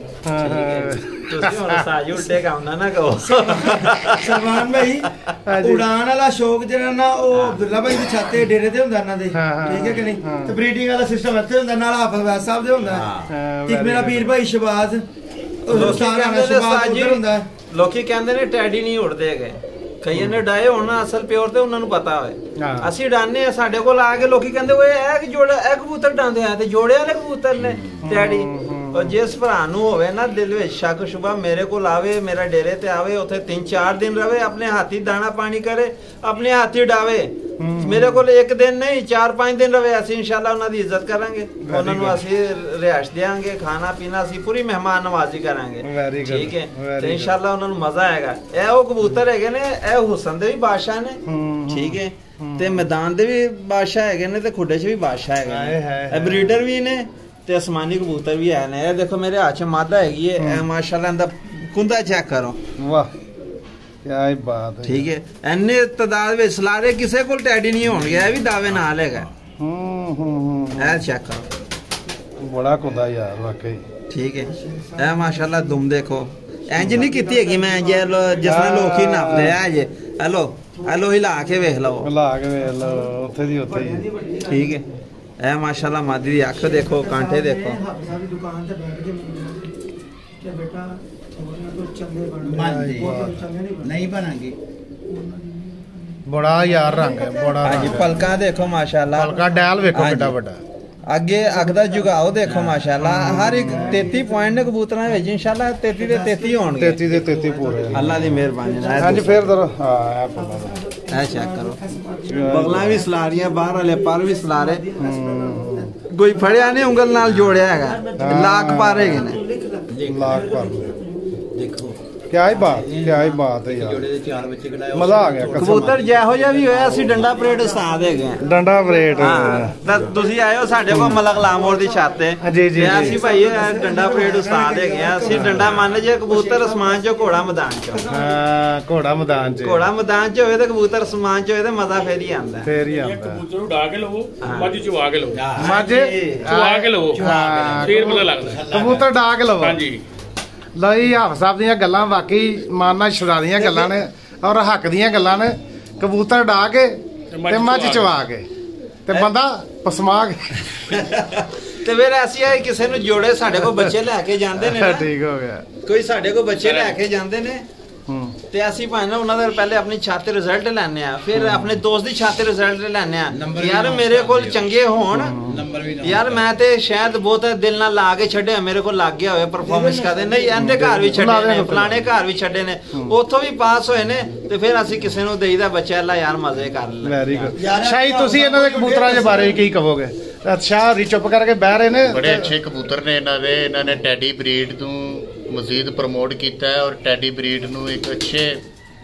ਤੁਸੀਂ ਹੁਣ ਸਾਜੂ ਉਲਟੇ ਕੰਮ ਨਾ ਨਾ ਕਹੋ। ਸਲਮਾਨ ਭਾਈ ਉਡਾਨ ਵਾਲਾ ਸ਼ੌਕ ਜਿਹੜਾ ਨਾ ਉਹ ਅਬਦੁੱਲਾ ਭਾਈ ਦੀ ਛੱਤ ਤੇ ਡੇਰੇ ਤੇ ਹੁੰਦਾ ਇਹਨਾਂ ਦੇ, ਠੀਕ ਹੈ ਕਿ ਨਹੀਂ? ਤੇ ਬਰੀਡਿੰਗ ਵਾਲਾ ਸਿਸਟਮ ਇੱਥੇ ਹੁੰਦਾ, ਨਾਲ ਹਾਫਿਜ਼ ਵੈਦ ਸਾਹਿਬ ਦੇ ਹੁੰਦਾ। ਇੱਕ ਮੇਰਾ ਵੀਰ ਭਾਈ ਸ਼ਬਾਜ਼ ਉਹ ਸਾਰਾ ਨਾ ਸ਼ਬਾਜ਼ ਉਧਰ ਹੁੰਦਾ। ਲੋਕੀ ਕਹਿੰਦੇ ਨੇ ਟੈਡੀ ਨਹੀਂ ਉੜਦੇ ਹੈਗੇ, ਕਈਆਂ ਨੇ ਡਾਏ ਹੋਣਾ ਅਸਲ ਪਿਓਰ ਤੇ ਉਹਨਾਂ ਨੂੰ ਪਤਾ ਹੋਏ। ਅਸੀਂ ਡਾਨੇ ਆ, ਸਾਡੇ ਕੋਲ ਆ ਕੇ ਲੋਕੀ ਕਹਿੰਦੇ ਓਏ ਇਹ ਕਿ ਜੋੜਾ ਇਹ ਕਬੂਤਰ ਡਾਂਦੇ ਆ ਤੇ ਜੋੜੇ ਵਾਲੇ ਕਬੂਤਰ ਨੇ ਟੈਡੀ। ਔਰ ਜਿਸ ਭਰਾ ਨੂੰ ਹੋਵੇ ਨਾ ਦਿਲ ਵਿੱਚ ਸ਼ੱਕ ਸ਼ੁਬਾ, ਮੇਰੇ ਕੋਲ ਆਵੇ, ਮੇਰਾ ਡੇਰੇ ਤੇ ਆਵੇ, ਉੱਥੇ ਤਿੰਨ ਚਾਰ ਦਿਨ ਰਵੇ, ਆਪਣੇ ਹਾਥੀ ਦਾਣਾ ਪਾਣੀ ਕਰੇ, ਆਪਣੇ ਹਾਥੀ ਡਾਵੇ। ਮੇਰੇ ਕੋਲ ਇੱਕ ਦਿਨ ਨਹੀਂ ਚਾਰ ਪੰਜ ਦਿਨ ਰਵੇ, ਅਸੀਂ ਇਨਸ਼ਾਅੱਲਾ ਉਹਨਾਂ ਦੀ ਇੱਜ਼ਤ ਕਰਾਂਗੇ, ਉਹਨਾਂ ਨੂੰ ਅਸੀਂ ਰਿਹਾਇਸ਼ ਦੇਵਾਂਗੇ, ਖਾਣਾ ਪੀਣਾ ਅਸੀਂ ਪੂਰੀ ਮਹਿਮਾਨ ਨਵਾਜ਼ੀ ਕਰਾਂਗੇ, ਠੀਕ ਹੈ? ਤੇ ਇਨਸ਼ਾਅੱਲਾ ਉਹਨਾਂ ਨੂੰ ਮਜ਼ਾ ਆਏਗਾ। ਇਹ ਉਹ ਕਬੂਤਰ ਹੈਗੇ ਨੇ, ਇਹ ਹੁਸਨ ਦੇ ਵੀ ਬਾਦਸ਼ਾਹ ਨੇ, ਠੀਕ ਹੈ? ਤੇ ਮੈਦਾਨ ਦੇ ਵੀ ਬਾਦਸ਼ਾਹ ਹੈਗੇ ਨੇ, ਤੇ ਖੁੱਡੇ 'ਚ ਵੀ ਬਾਦਸ਼ਾਹ ਹੈਗੇ ਨੇ, ਇਹ ਬਰੀਡਰ ਵੀ ਨੇ ਤੇ ਅਸਮਾਨੀ ਕਬੂਤਰ ਵੀ ਹੈ ਨੇ। ਇਹ ਦੇਖੋ ਮੇਰੇ ਹੱਥ 'ਚ ਮਾਦਾ ਹੈਗੀ ਹੈ, ਇਹ ਮਾਸ਼ਾਅੱਲਾ ਇਹਦਾ ਕੁੰਦਾ ਚੈੱਕ ਕਰੋ। ਵਾਹ ਕਿਆ ਹੀ ਬਾਤ ਹੈ। ਠੀਕ ਹੈ, ਐਨੇ ਤਦਾਦ ਵਿੱਚ ਸਲਾਰੇ ਕਿਸੇ ਕੋਲ ਟੈਡੀ ਨਹੀਂ ਹੋਣਗੇ, ਇਹ ਵੀ ਦਾਅਵੇ ਨਾਲ ਹੈਗਾ। ਹੂੰ ਹੂੰ ਇਹ ਚੈੱਕ ਕਰੋ, ਬੜਾ ਕੁੰਦਾ ਯਾਰ ਵਾਕਈ। ਠੀਕ ਹੈ, ਇਹ ਮਾਸ਼ਾਅੱਲਾ ਦੁਮ ਦੇਖੋ, ਇੰਜ ਨਹੀਂ ਕੀਤੀ ਹੈਗੀ ਮੈਂ ਜਿਸ ਨਾਲ ਲੋਕੀ ਨਾਪਦੇ ਆ ਜੇ। ਹੈਲੋ ਹੈਲੋ ਹਿਲਾ ਕੇ ਵੇਖ ਲਓ, ਹਿਲਾ ਕੇ ਵੇਖ ਲਓ, ਉੱਥੇ ਦੀ ਉੱਥੇ ਹੀ। ਠੀਕ ਹੈ, ਇਹ ਮਾਸ਼ਾਅੱਲਾ ਮਾਦੀ ਦੀ ਅੱਖ ਦੇਖੋ, ਕਾਂਟੇ ਦੇਖੋ। ਦੁਕਾਨ ਤੇ ਬੈਠ ਕੇ ਕਿ ਬੇਟਾ ਚੰਗੇ ਨਹੀਂ ਬਣਾਂਗੇ। ਬੜਾ ਯਾਰ ਰੰਗ ਹੈ, ਬੜਾ ਹਾਂਜੀ ਪਲਕਾਂ ਦੇਖੋ ਮਾਸ਼ਾਅੱਲਾ, ਹਲਕਾ ਡੈਲ ਵੇਖੋ ਕਿੱਡਾ ਵੱਡਾ। ਅੱਗੇ ਅੱਖ ਦਾ ਜੁਗਾਓ ਦੇਖੋ ਮਾਸ਼ਾਅੱਲਾ, ਹਰ ਇੱਕ ਤੇਤੀ ਪੁਆਇੰਟ ਨੇ ਕਬੂਤਰਾਂ ਵਿੱਚ ਇਨਸ਼ਾਅੱਲਾ ਤੇਤੀ ਦੇ ਤੇਤੀ ਹੋਣਗੇ, ਤੇਤੀ ਦੇ ਤੇਤੀ ਪੂਰੇ। ਅੱਲਾ ਦੀ ਮਿਹਰਬਾਨੀ ਨਾਲ। ਹਾਂਜੀ ਫੇਰ ਦਰ ਹਾਂ ਇਹ ਇਹ ਚੈੱਕ ਕਰੋ, ਬਗਲਾਂ ਵੀ ਸਲਾਰੀਆਂ, ਬਾਹਰ ਵਾਲੇ ਪਰ ਵੀ ਸਲਾਰੇ, ਕੋਈ ਫੜਿਆ ਨਹੀਂ ਉਂਗਲ ਨਾਲ ਜੋੜਿਆ ਹੈਗਾ, ਲਾਖ ਪਾਰ ਹੈਗੇ ਨੇ। ਲਾਖ ਪਰ ਦੇਖੋ ਕਿਆ ਹੀ ਬਾਤ, ਕਿਆ ਹੀ ਬਾਤ ਹੈ ਯਾਰ, ਜੋੜੇ ਦੇ ਚਾਰ ਬੱਚੇ ਕਢਾਏ, ਮਜ਼ਾ ਆ ਗਿਆ। ਕਬੂਤਰ ਜਿਹੋ ਜਿਹਾ ਵੀ ਹੋਇਆ, ਅਸੀਂ ਡੰਡਾ ਪਰੇਡ ਉਸਤਾਦ ਹੈਗੇ ਆ। ਡੰਡਾ ਪਰੇਡ ਤਾਂ ਤੁਸੀਂ ਆਇਓ ਸਾਡੇ ਕੋਲ ਮਲਕ ਲਾਮੋਰ ਦੀ ਛੱਤ ਤੇ, ਜੀ ਜੀ ਅਸੀਂ ਭਾਈ ਡੰਡਾ ਪਰੇਡ ਉਸਤਾਦ ਹੈਗੇ ਆ। ਅਸੀਂ ਡੰਡਾ ਮੰਨ ਜੇ ਕਬੂਤਰ ਅਸਮਾਨ ਚੋਂ, ਘੋੜਾ ਮੈਦਾਨ ਚੋਂ। ਹਾਂ ਘੋੜਾ ਮੈਦਾਨ 'ਚ, ਘੋੜਾ ਮੈਦਾਨ 'ਚ ਹੋਵੇ ਤੇ ਕਬੂਤਰ ਅਸਮਾਨ 'ਚ ਹੋਵੇ ਤੇ ਮਜ਼ਾ ਫੇਰ ਹੀ ਆਉਂਦਾ, ਫੇਰ ਹੀ ਆਉਂਦਾ। ਕਬੂਤਰ ਨੂੰ ਡਾ ਕੇ ਲਵੋ, ਮੱਝ ਚਵਾ ਕੇ ਲਵੋ, ਮੱਝ ਚਵਾ ਕੇ ਲਵੋ, ਫੇਰ ਪਤਾ ਲੱਗਦਾ। ਕਬੂਤਰ ਡਾ ਕੇ ਲਵੋ। ਹਾਂਜੀ ਲਈ ਹਾਫ ਸਾਹਿਬ ਦੀਆਂ ਗੱਲਾਂ ਵਾਕਈ ਮਾਰਨਾ ਛੁਡਾ ਦੀਆਂ ਗੱਲਾਂ ਨੇ, ਔਰ ਹੱਕ ਦੀਆਂ ਗੱਲਾਂ ਨੇ। ਕਬੂਤਰ ਡਾ ਕੇ ਤੇ ਮੱਝ ਚਵਾ ਕੇ ਤੇ ਬੰਦਾ ਪਸਮਾ ਕੇ ਤੇ ਫਿਰ ਅਸੀਂ ਆਏ ਕਿਸੇ ਨੂੰ ਜੋੜੇ, ਸਾਡੇ ਕੋਲ ਬੱਚੇ ਲੈ ਕੇ ਜਾਂਦੇ ਨੇ ਨਾ, ਠੀਕ ਹੋ ਗਿਆ। ਕੋਈ ਸਾਡੇ ਕੋਲ ਬੱਚੇ ਲੈ ਕੇ ਜਾਂਦੇ ਨੇ, ਹੂੰ ਤੇ ਅਸੀਂ ਭਾਵੇਂ ਨਾ ਉਹਨਾਂ ਦਾ ਪਹਿਲੇ ਆਪਣੀ ਛੱਤ ਤੇ ਰਿਜ਼ਲਟ ਲੈਣੇ ਆ, ਫਿਰ ਆਪਣੇ ਦੋਸਤ ਦੀ ਛੱਤ ਤੇ ਰਿਜ਼ਲਟ ਲੈਣੇ ਆ। ਯਾਰ ਮੇਰੇ ਕੋਲ ਚੰਗੇ ਹੋਣ, ਯਾਰ ਮੈਂ ਤੇ ਸ਼ਾਇਦ ਬਹੁਤ ਦਿਲ ਨਾਲ ਲਾ ਕੇ ਛੱਡਿਆ, ਮੇਰੇ ਕੋਲ ਲੱਗ ਗਿਆ ਹੋਵੇ ਪਰਫਾਰਮੈਂਸ ਕਰਦੇ, ਨਹੀਂ ਇਹਦੇ ਘਰ ਵੀ ਛੱਡੇ ਨੇ, ਫਲਾਣੇ ਘਰ ਵੀ ਛੱਡੇ ਨੇ, ਉੱਥੋਂ ਵੀ ਪਾਸ ਹੋਏ ਨੇ, ਤੇ ਫਿਰ ਅਸੀਂ ਕਿਸੇ ਨੂੰ ਦੇਈਦਾ ਬੱਚਾ, ਅੱਲਾ ਯਾਰ ਮਜ਼ੇ ਕਰ ਲੈ। Very good. ਸ਼ਾਇਦ ਤੁਸੀਂ ਇਹਨਾਂ ਦੇ ਕਬੂਤਰਾਂ ਦੇ ਬਾਰੇ ਕੀ ਕਹੋਗੇ? ਅੱਛਾ ਰੀ ਚੁੱਪ ਕਰਕੇ ਬਹਿ ਰਹੇ ਨੇ। ਬੜੇ ਅੱਛੇ ਕਬੂਤਰ ਨੇ ਇਹਨਾਂ ਦੇ, ਇਹਨਾਂ ਨੇ ਟੈਡੀ ਬਰੀਡ ਨੂੰ ਮਜ਼ੀਦ ਪ੍ਰਮੋਟ ਕੀਤਾ ਹੈ, ਔਰ ਟੈਡੀ ਬਰੀਡ ਨੂੰ ਇੱਕ ਅੱਛੇ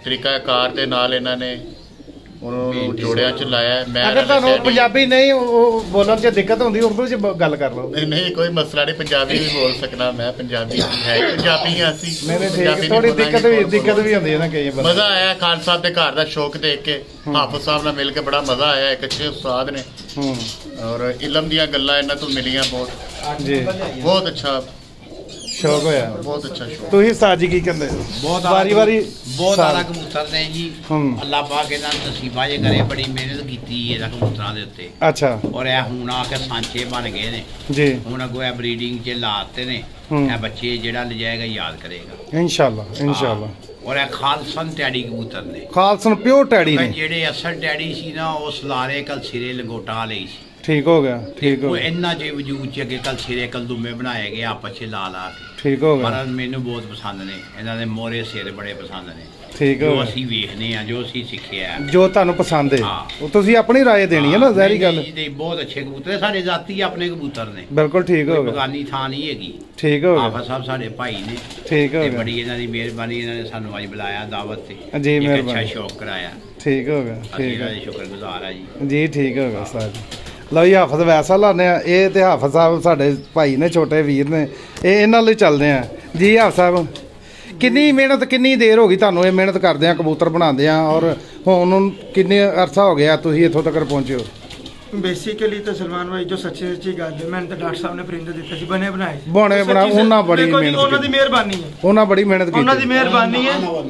ਤਰੀਕਾਕਾਰ ਦੇ ਨਾਲ ਇਹਨਾਂ ਨੇ ਉਹਨੂੰ ਜੋੜਿਆਂ 'ਚ ਲਾਇਆ। ਮੈਂ ਅਗਰ ਤੁਹਾਨੂੰ ਪੰਜਾਬੀ ਨਹੀਂ ਉਹ ਬੋਲਣ 'ਚ ਦਿੱਕਤ ਹੁੰਦੀ ਉਰਦੂ 'ਚ ਗੱਲ ਕਰ ਲਓ। ਨਹੀਂ ਨਹੀਂ ਕੋਈ ਮਸਲਾ ਨਹੀਂ, ਪੰਜਾਬੀ ਵੀ ਬੋਲ ਸਕਣਾ ਮੈਂ, ਪੰਜਾਬੀ ਹੈ ਪੰਜਾਬੀ ਹਾਂ ਅਸੀਂ। ਨਹੀਂ ਠੀਕ, ਥੋੜੀ ਦਿੱਕਤ ਵੀ ਦਿੱਕਤ ਵੀ ਹੁੰਦੀ ਹੈ ਨਾ ਕਈ ਵਾਰ। ਮਜ਼ਾ ਆਇਆ ਖਾਨ ਸਾਹਿਬ ਦੇ ਘਰ ਦਾ ਸ਼ੌਕ ਦੇਖ ਕੇ, ਹਾਫਿਜ਼ ਸਾਹਿਬ ਨਾਲ ਮਿਲ ਕੇ ਬੜਾ ਮਜ਼ਾ ਆਇਆ। ਇੱਕ ਅੱਛੇ ਉਸਤਾਦ ਨੇ ਔਰ ਇਲਮ ਦੀਆਂ ਗੱਲਾਂ ਇਹਨਾਂ ਤੋਂ ਮਿਲੀਆਂ ਬਹੁਤ ਜੀ, ਬਹੁਤ ਅੱਛਾ ਸ਼ੌਕ ਹੋਇਆ, ਬਹੁਤ ਅੱਛਾ ਸ਼ੌਕ। ਤੁਸੀਂ ਉਸਤਾਦ ਜੀ ਕੀ ਕਹਿੰਦੇ? ਬਹੁਤ ਵਾਰੀ ਵਾਰੀ ਬਹੁਤ ਆਲਾ ਕਬੂਤਰ ਨੇ ਜੀ, ਅੱਲਾਹ ਪਾਕ ਇਹਨਾਂ ਨੂੰ ਨਸੀਬਾਂ ਜੇ ਕਰੇ, ਬੜੀ ਮਿਹਨਤ ਕੀਤੀ ਇਹਨਾਂ ਕਬੂਤਰਾਂ ਦੇ ਉੱਤੇ। ਅੱਛਾ। ਔਰ ਇਹ ਹੁਣ ਆ ਕੇ ਸਾਂਚੇ ਬਣ ਗਏ ਨੇ ਜੀ, ਹੁਣ ਅੱਗੋਂ ਇਹ ਬਰੀਡਿੰਗ 'ਚ ਲਾਤੇ ਨੇ। ਇਹ ਬੱਚੇ ਜਿਹੜਾ ਲਿਜਾਏਗਾ ਯਾਦ ਕਰੇਗਾ ਇਨਸ਼ਾਅੱਲਾ ਇਨਸ਼ਾਅੱਲਾ। ਔਰ ਇਹ ਖਾਲਸਨ ਟੈਡੀ ਕਬੂਤਰ ਨੇ, ਖਾਲਸਨ ਪਿਓਰ ਟੈਡੀ ਨੇ। ਜਿਹੜੇ ਅਸਲ ਟੈਡੀ ਸੀ ਨਾ ਉਹ ਸਲਾਰੇ ਕਲ ਸਿਰੇ ਲੰਗੋਟਾ ਲਈ ਸੀ। ਠੀਕ ਹੋ ਗਿਆ, ਠੀਕ ਹੋ ਗਿਆ। ਇਹਨਾਂ ਜੇ ਵਜੂਦ 'ਚ ਅੱਗੇ ਕਲ ਸਿਰੇ ਕਲਦੂਮੇ ਬਣਾਏ ਗਏ ਆਪਸ 'ਚ ਲਾ ਲਾ ਕੇ। ਠੀਕ ਹੋ ਗਿਆ। ਪਰ ਮੈਨੂੰ ਬਹੁਤ ਪਸੰਦ ਨੇ ਇਹਨਾਂ ਦੇ ਮੋਹਰੇ ਸਿਰ, ਬੜੇ ਪਸੰਦ ਨੇ। ਠੀਕ ਹੋ ਗਿਆ। ਜੋ ਅਸੀਂ ਵੇਖਨੇ ਆ, ਜੋ ਅਸੀਂ ਸਿੱਖਿਆ, ਜੋ ਤੁਹਾਨੂੰ ਪਸੰਦ ਹੈ, ਉਹ ਤੁਸੀਂ ਆਪਣੀ ਰਾਏ ਦੇਣੀ ਹੈ ਨਾ, ਜ਼ਾਹਿਰੀ ਗੱਲ। ਨਹੀਂ ਬਹੁਤ ਅੱਛੇ ਕਬੂਤਰ ਸਾਡੇ ਜ਼ਾਤੀ ਆਪਣੇ ਕਬੂਤਰ ਨੇ। ਬਿਲਕੁਲ ਠੀਕ ਹੋ ਗਿਆ, ਬਗਾਨੀ ਥਾਂ ਨਹੀਂ ਹੈਗੀ। ਠੀਕ ਹੋ ਗਿਆ। ਹਾਫਿਜ਼ ਸਾਹਿਬ ਸਾਡੇ ਭਾਈ ਨੇ। ਠੀਕ ਹੋ ਗਿਆ। ਬੜੀ ਇਹਨਾਂ ਦੀ ਮਿਹਰਬਾਨੀ, ਇਹਨਾਂ ਨੇ ਸਾਨੂੰ ਅੱਜ ਬੁਲਾਇਆ ਦਾਵਤ ਤੇ ਜੀ, ਮਿਹਰਬਾਨੀ, ਅੱਛਾ ਸ਼ੌਕ ਕਰਾਇਆ। ਠੀਕ ਹੋ ਗਿਆ, ਠੀਕ ਹੈ, ਸ਼ੁਕਰਗੁਜ਼ਾਰ ਆ ਜੀ ਜੀ। ਠੀਕ ਹੋ ਗਿਆ ਸਾਹਿਬ। ਲਓ ਜੀ ਹਾਫਿਜ਼ ਵੈਸਾ ਲਾਉਂਦੇ ਆ, ਇਹ ਤੇ ਹਾਫਿਜ਼ ਸਾਹਿਬ ਸਾਡੇ ਭਾਈ ਨੇ, ਛੋਟੇ ਵੀਰ ਨੇ, ਇਹ ਇਹਨਾਂ ਲਈ ਚੱਲਦੇ ਆ ਜੀ। ਹਾਫਿਜ਼ ਸਾਹਿਬ ਕਿੰਨੀ ਮਿਹਨਤ, ਕਿੰਨੀ ਦੇਰ ਹੋ ਗਈ ਤੁਹਾਨੂੰ ਇਹ ਮਿਹਨਤ ਕਰਦੇ ਆ, ਕਬੂਤਰ ਬਣਾਉਂਦੇ ਆ, ਔਰ ਹੁਣ ਕਿੰਨੇ ਅਰਸਾ ਹੋ ਗਿਆ ਤੁਸੀਂ ਇੱਥੋਂ ਤੱਕ ਪਹੁੰਚੇ ਹੋ? बेसिकली तो सलमान भाई जो सच्ची सच्ची गल है, मैंने तो डॉक्टर साहब ने परिंदे दिते सी, बने बनाए बने बना ਉਹਨਾਂ ਬੜੀ ਮਿਹਨਤ, ਉਹਨਾਂ ਦੀ ਮਿਹਰਬਾਨੀ ਹੈ, ਉਹਨਾਂ ਬੜੀ ਮਿਹਨਤ ਕੀਤੀ, ਉਹਨਾਂ ਦੀ ਮਿਹਰਬਾਨੀ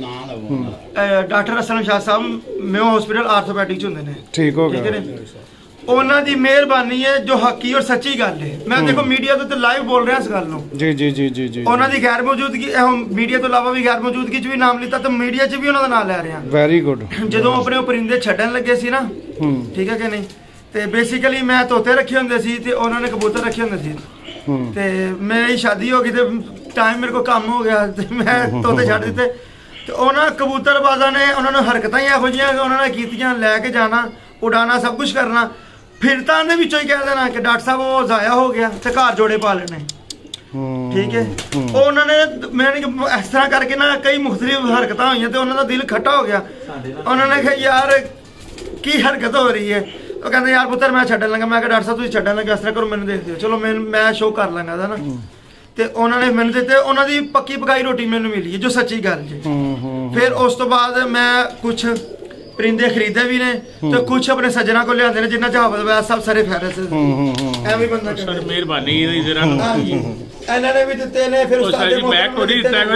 ਹੈ। Doctor Aslam Shah Sahib Mayo hospital orthopaedic ਚ ਹੁੰਦੇ ਨੇ। ਠੀਕ ਹੋ ਗਿਆ। ਉਹਨਾਂ ਦੀ ਮਿਹਰਬਾਨੀ ਹੈ ਜੋ ਹੱਕੀ ਔਰ ਸੱਚੀ ਗੱਲ ਹੈ। ਮੈਂ ਦੇਖੋ ਮੀਡੀਆ ਤੋਂ ਤੇ ਲਾਈਵ ਬੋਲ ਰਿਹਾ ਇਸ ਗੱਲ ਨੂੰ। ਜੀ ਜੀ ਜੀ ਜੀ ਜੀ। ਉਹਨਾਂ ਦੀ ਗੈਰ ਮੌਜੂਦਗੀ, ਮੀਡੀਆ ਤੋਂ ਇਲਾਵਾ ਵੀ ਗੈਰ ਮੌਜੂਦਗੀ ਚ ਵੀ ਨਾਮ ਲਿੱਤਾ ਤੇ ਮੀਡੀਆ ਚ ਵੀ ਉਹਨਾਂ ਦਾ ਨਾਮ ਲੈ ਰਿਹਾ। Very good. ਜਦੋਂ ਆਪਣੇ ਪਰਿੰਦੇ ਛੱਡਣ ਲੱਗੇ ਸੀ ਨਾ, ਠੀਕ ਹੈ ਕਿ ਨਹੀਂ, ਤੇ ਬੇਸਿਕਲੀ ਮੈਂ ਤੋਤੇ ਰੱਖੇ ਹੁੰਦੇ ਸੀ ਤੇ ਉਹਨਾਂ ਨੇ ਕਬੂਤਰ ਰੱਖੇ ਹੁੰਦੇ ਸੀ। ਤੇ ਮੇਰੀ ਸ਼ਾਦੀ ਹੋ ਗਈ ਤੇ ਟਾਈਮ ਮੇਰੇ ਕੋਲ ਕੰਮ ਹੋ ਗਿਆ ਤੇ ਮੈਂ ਤੋਤੇ ਛੱਡ ਦਿੱਤੇ। ਤੇ ਉਹਨਾਂ ਕਬੂਤਰਬਾਜ਼ਾਂ ਨੇ ਉਹਨਾਂ ਨੂੰ ਹਰਕਤਾਂ ਹੀ ਇਹੋ ਜਿਹੀਆਂ ਉਹਨਾਂ ਨੇ ਕੀਤੀਆਂ, ਲੈ ਕੇ ਜਾਣਾ, ਉਡਾਣਾ, ਸਭ ਕੁਝ ਕਰਨਾ, ਫਿਰ ਤਾਂ ਦੇ ਵਿੱਚੋਂ ਹੀ ਕਹਿ ਦੇਣਾ ਕਿ ਡਾਕਟਰ ਸਾਹਿਬ ਉਹ ਜ਼ਾਇਆ ਹੋ ਗਿਆ ਤੇ ਘਰ ਜੋੜੇ ਪਾ ਲੈਣੇ। ਠੀਕ ਹੈ। ਉਹ ਉਹਨਾਂ ਨੇ ਮੈਂ ਇਸ ਤਰ੍ਹਾਂ ਕਰਕੇ ਨਾ ਕਈ ਮੁਖਤਲਿਫ ਹਰਕਤਾਂ ਹੋਈਆਂ ਤੇ ਉਹਨਾਂ ਦਾ ਦਿਲ ਖੱਟਾ ਹੋ ਗਿਆ। ਉਹਨਾਂ ਨੇ ਕਿਹਾ ਯਾਰ ਕੀ ਹਰਕਤ ਹੋ ਰਹੀ ਹੈ। ਉਹ ਕਹਿੰਦੇ ਯਾਰ ਪੁੱਤਰ ਮੈਂ ਛੱਡਣ ਲੱਗਾ। ਮੈਂ ਕਿਹਾ ਡਾਕਟਰ ਸਾਹਿਬ ਤੁਸੀਂ ਛੱਡਣ ਲੱਗੇ, ਇਸ ਤਰ੍ਹਾਂ ਕਰੋ, ਮੈਨੂੰ ਦੇਖ ਦਿਓ, ਚਲੋ ਮੈਂ ਮੈਂ ਸ਼ੋਅ ਕਰ ਲਾਂਗਾ ਦਾ ਨਾ। ਤੇ ਉਹਨਾਂ ਨੇ ਮੈਨੂੰ ਦਿੱਤੇ, ਉਹਨਾਂ ਦੀ ਪੱਕੀ ਪਕਾਈ ਰੋਟੀ ਮੈਨੂੰ ਮਿਲੀ ਹੈ ਜੋ ਸੱਚੀ ਗੱਲ ਜੀ। ਫਿਰ ਉਸ ਤੋਂ ਬਾਅਦ ਮੈਂ ਕੁਛ परिंदे खरीदे भी ने तो कुछ अपने सज्जना को लिया ने जिन्ना हाफिज़ वैद सब सारे फैरस एवं बंदा सर मेहरबानी ਇਹਨਾਂ ਨੇ ਵੀ ਦਿੱਤੇ ਨੇ। ਫਿਰ ਉਸਤਾਦ मोहतरम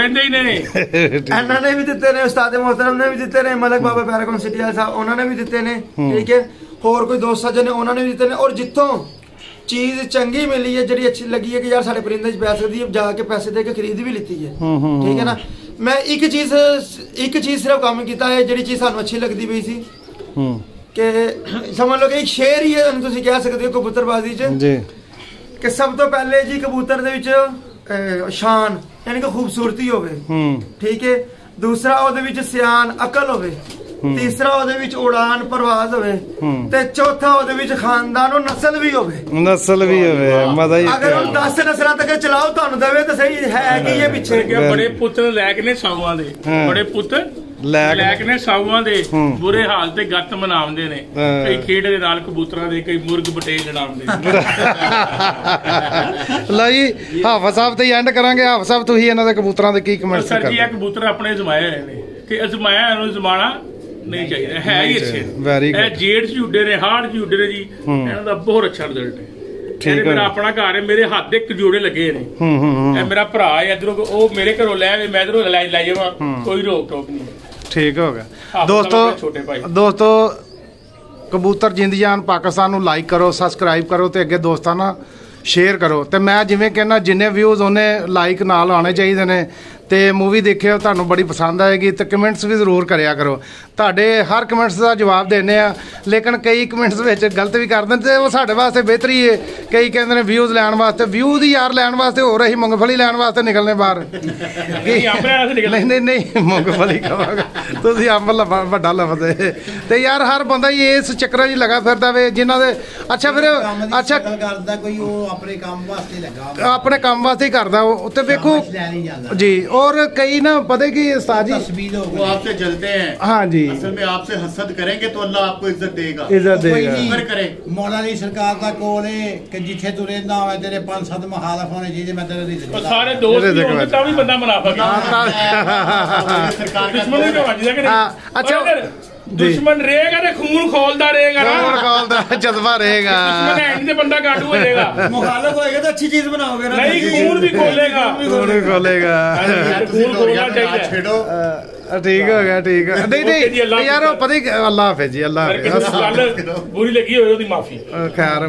ਇਹਨਾਂ ਨੇ ਵੀ ਦਿੱਤੇ ਨੇ, ਉਸਤਾਦ मोहतरम ਨੇ ਵੀ ਦਿੱਤੇ ਨੇ, ਮਲਕ ਬਾਬਾ ਪੈਰਾਗਨ ਸਿਟੀ ਵਾਲੇ ਸਾਹਿਬ ਉਹਨਾਂ ਨੇ ਵੀ ਦਿੱਤੇ ਨੇ। ਠੀਕ ਹੈ। ਹੋਰ ਕੋਈ ਦੋਸਤ ਸੱਜਣ ਨੇ ਉਹਨਾਂ ਨੇ ਵੀ ਦਿੱਤੇ ਨੇ। ਔਰ ਜਿੱਥੋਂ ਚੀਜ਼ ਚੰਗੀ ਮਿਲੀ ਹੈ, ਜਿਹੜੀ ਅੱਛੀ ਲੱਗੀ ਹੈ ਕਿ ਯਾਰ ਸਾਡੇ ਪਰਿੰਦੇ 'ਚ ਪੈ ਸਕਦੀ ਹੈ, ਜਾ ਕੇ ਪੈਸੇ ਦੇ ਕੇ ਖਰੀਦ ਵੀ ਲਿੱਤੀ ਹੈ। ਠੀਕ ਹੈ ਨਾ। ਮੈਂ ਇੱਕ ਚੀਜ਼ ਇੱਕ ਚੀਜ਼ ਸਿਰਫ ਕੰਮ ਕੀਤਾ ਹੈ ਜਿਹੜੀ ਚੀਜ਼ ਸਾਨੂੰ ਅੱਛੀ ਲੱਗਦੀ ਪਈ ਸੀ ਕਿ ਸਮਝ ਲਓ ਕਿ ਇੱਕ ਸ਼ੇਰ ਹੀ ਹੈ ਤੁਸੀਂ ਕਹਿ ਸਕਦੇ ਹੋ ਕਬੂਤਰਬਾਜ਼ੀ 'ਚ ਜੀ, ਕਿ ਸਭ ਤੋਂ ਪਹਿਲੇ ਜੀ ਕਬੂਤਰ ਦੇ ਵਿੱਚ ਸ਼ਾਨ ਯਾਨੀ ਕਿ ਖੂਬਸੂਰਤੀ ਹੋਵੇ। ਠੀਕ ਹੈ। ਦੂਸਰਾ ਉਹਦੇ ਵਿੱਚ ਸਿਆਣ ਅਕਲ ਹੋਵੇ। ਤੀਸਰਾ ਉਹਦੇ ਵਿੱਚ ਉਡਾਨ ਪਰਵਾਜ਼ ਹੋਵੇ ਤੇ ਚੌਥਾ ਉਹਦੇ ਵਿੱਚ ਖਾਨਦਾਨ ਔਰ ਨਸਲ ਵੀ ਹੋਵੇ। ਨਸਲ ਵੀ ਹੋਵੇ ਮਜ਼ਾ ਹੀ। ਅਗਰ ਉਹ ਦਸ ਨਸਲਾਂ ਤੱਕ ਚਲਾਓ ਤੁਹਾਨੂੰ ਦੇਵੇ ਤਾਂ ਸਹੀ ਹੈ ਕਿ ਇਹ ਪਿੱਛੇ ਬੜੇ ਪੁੱਤਰ ਲੈ ਕੇ ਨੇ ਸਾਊਆਂ ਦੇ, ਬੜੇ ਪੁੱਤਰ ਲੈ ਕੇ ਨੇ ਸਾਊਆਂ ਦੇ ਬੁਰੇ ਹਾਲ ਤੇ ਗੱਤ ਮਨਾਉਂਦੇ ਨੇ। ਕਈ ਖੇਡ ਦੇ ਨਾਲ ਕਬੂਤਰਾਂ ਦੇ, ਕਈ ਮੁਰਗ ਬਟੇ ਲੜਾਉਂਦੇ। ਲਈ ਹਾਫਿਜ਼ ਸਾਹਿਬ ਤੇ ਐਂਡ ਕਰਾਂਗੇ। ਹਾਫਿਜ਼ ਸਾਹਿਬ ਤੁਸੀਂ ਇਹਨਾਂ ਦੇ ਕਬੂਤਰਾਂ ਦੇ ਕੀ ਕਮੈਂਟ ਕਰਦੇ? ਸਰ ਜੀ ਇਹ ਕਬੂਤਰ ਆਪਣੇ ਅਜ਼ਮਾਏ ਹੋਏ ਨੇ ਕਿ ਅਜ਼ਮਾਇਆ ਇਹਨੂੰ ਜ਼ਮਾਣਾ ਨਹੀਂ ਚਾਹੀਦਾ, ਹੈ ਹੀ ਅੱਛੇ। ਇਹ ਜੇਡ ਝੂਡੇ ਨੇ, ਹਾਰਡ ਝੂਡੇ ਨੇ ਜੀ, ਇਹਨਾਂ ਦਾ ਬਹੁਤ ਅੱਛਾ ਰਿਜ਼ਲਟ ਹੈ। ਠੀਕ ਮੇਰਾ ਆਪਣਾ ਘਰ ਹੈ, ਮੇਰੇ ਹੱਥ ਦੇ ਕਜੋੜੇ ਲੱਗੇ ਨੇ। ਇਹ ਮੇਰਾ ਭਰਾ ਹੈ, ਇਧਰੋਂ ਉਹ ਮੇਰੇ ਘਰੋਂ ਲੈ ਆਵੇ, ਮੈਂ ਇਧਰੋਂ ਲੈ ਲੈ ਜਾਵਾਂ, ਕੋਈ ਰੋਕ ਟੋਕ ਨਹੀਂ। ਠੀਕ ਹੋ ਗਿਆ। ਦੋਸਤੋ ਦੋਸਤੋ ਕਬੂਤਰ ਜਿੰਦ ਜਾਨ ਪਾਕਿਸਤਾਨ ਨੂੰ ਲਾਈਕ ਕਰੋ, ਸਬਸਕ੍ਰਾਈਬ ਕਰੋ ਤੇ ਅੱਗੇ ਦੋਸਤਾਂ ਨਾਲ ਸ਼ੇਅਰ ਕਰੋ। ਤੇ ਮੈਂ ਜਿਵੇਂ ਕਹਿੰਦਾ ਜਿੰਨੇ ਵਿਊਜ਼ ਉਹਨੇ ਲਾਈਕ ਨਾਲ ਆਉਣੇ ਚਾਹੀਦੇ ਨੇ। ਤੇ ਮੂਵੀ ਦੇਖਿਓ, ਤੁਹਾਨੂੰ ਬੜੀ ਪਸੰਦ ਆਏਗੀ ਤੇ ਕਮੈਂਟਸ ਵੀ ਜ਼ਰੂਰ ਕਰਿਆ ਕਰੋ। ਤੁਹਾਡੇ ਹਰ ਕਮੈਂਟਸ ਦਾ ਜਵਾਬ ਦਿੰਦੇ ਆ, ਲੇਕਿਨ ਕਈ ਕਮੈਂਟਸ ਵਿੱਚ ਗਲਤ ਵੀ ਕਰ ਦਿੰਦੇ, ਉਹ ਸਾਡੇ ਵਾਸਤੇ ਬਿਹਤਰੀ ਹੈ। ਕਈ ਕਹਿੰਦੇ ਨੇ ਵਿਊਜ਼ ਲੈਣ ਵਾਸਤੇ, ਵਿਊ ਦੀ ਯਾਰ ਲੈਣ ਵਾਸਤੇ ਹੋਰ ਅਸੀਂ ਮੂੰਗਫਲੀ ਲੈਣ ਵਾਸਤੇ ਨਿਕਲਨੇ ਬਾਹਰ। ਨਹੀਂ ਨਹੀਂ ਨਹੀਂ ਮੂੰਗਫਲੀ ਖਾਵਾਂਗਾ, ਤੁਸੀਂ ਅੰਬ ਵੱਡਾ ਲਫਦੇ। ਤੇ ਯਾਰ ਹਰ ਬੰਦਾ ਹੀ ਇਸ ਚੱਕਰਾਂ 'ਚ ਲਗਾ ਫਿਰਦਾ ਵੇ ਜਿਨ੍ਹਾਂ ਦੇ ਅੱਛਾ ਫਿਰ ਅੱਛਾ ਕਰਦਾ ਕੋਈ ਉਹ ਆਪਣੇ ਕੰਮ ਵਾਸਤੇ ਲੱਗਾ, ਆਪਣੇ ਕੰਮ ਵਾਸਤੇ ਹੀ ਕਰਦਾ ਉਹ। ਤੇ ਵੇਖੋ ਜੀ ਉਹ और कई ना पता कि उस्ताद जी वो आपसे जलते हैं। हाँ जी, असल में आपसे हसद करेंगे तो अल्लाह आपको इज्जत देगा, इज्जत देगा। करे मौला अली सरकार का कोल है कि जिथे तू रहंदा होवे तेरे पांच सात मुखालफ होने चाहिए, मैं तेरे नहीं सारे दोस्त भी होंगे तब भी बंदा मुनाफिक है। सरकार दुश्मन भी होना चाहिए। अच्छा दुश्मन रहेगा तो खून खोलता रहेगा ना, खून खोलता जज्बा रहेगा, दुश्मन एंड से बंदा काटू हो जाएगा। मुखालिफ होएगा तो अच्छी चीज बनाओगे ना, नहीं खून भी खोलेगा, खून भी खोलेगा। खून खोलना चाहिए। छेड़ो ठीक हो गया, ठीक है। नहीं नहीं यार पता ही, अल्लाह हाफिज जी, अल्लाह हाफिज। बुरी लगी हो माफी। खैर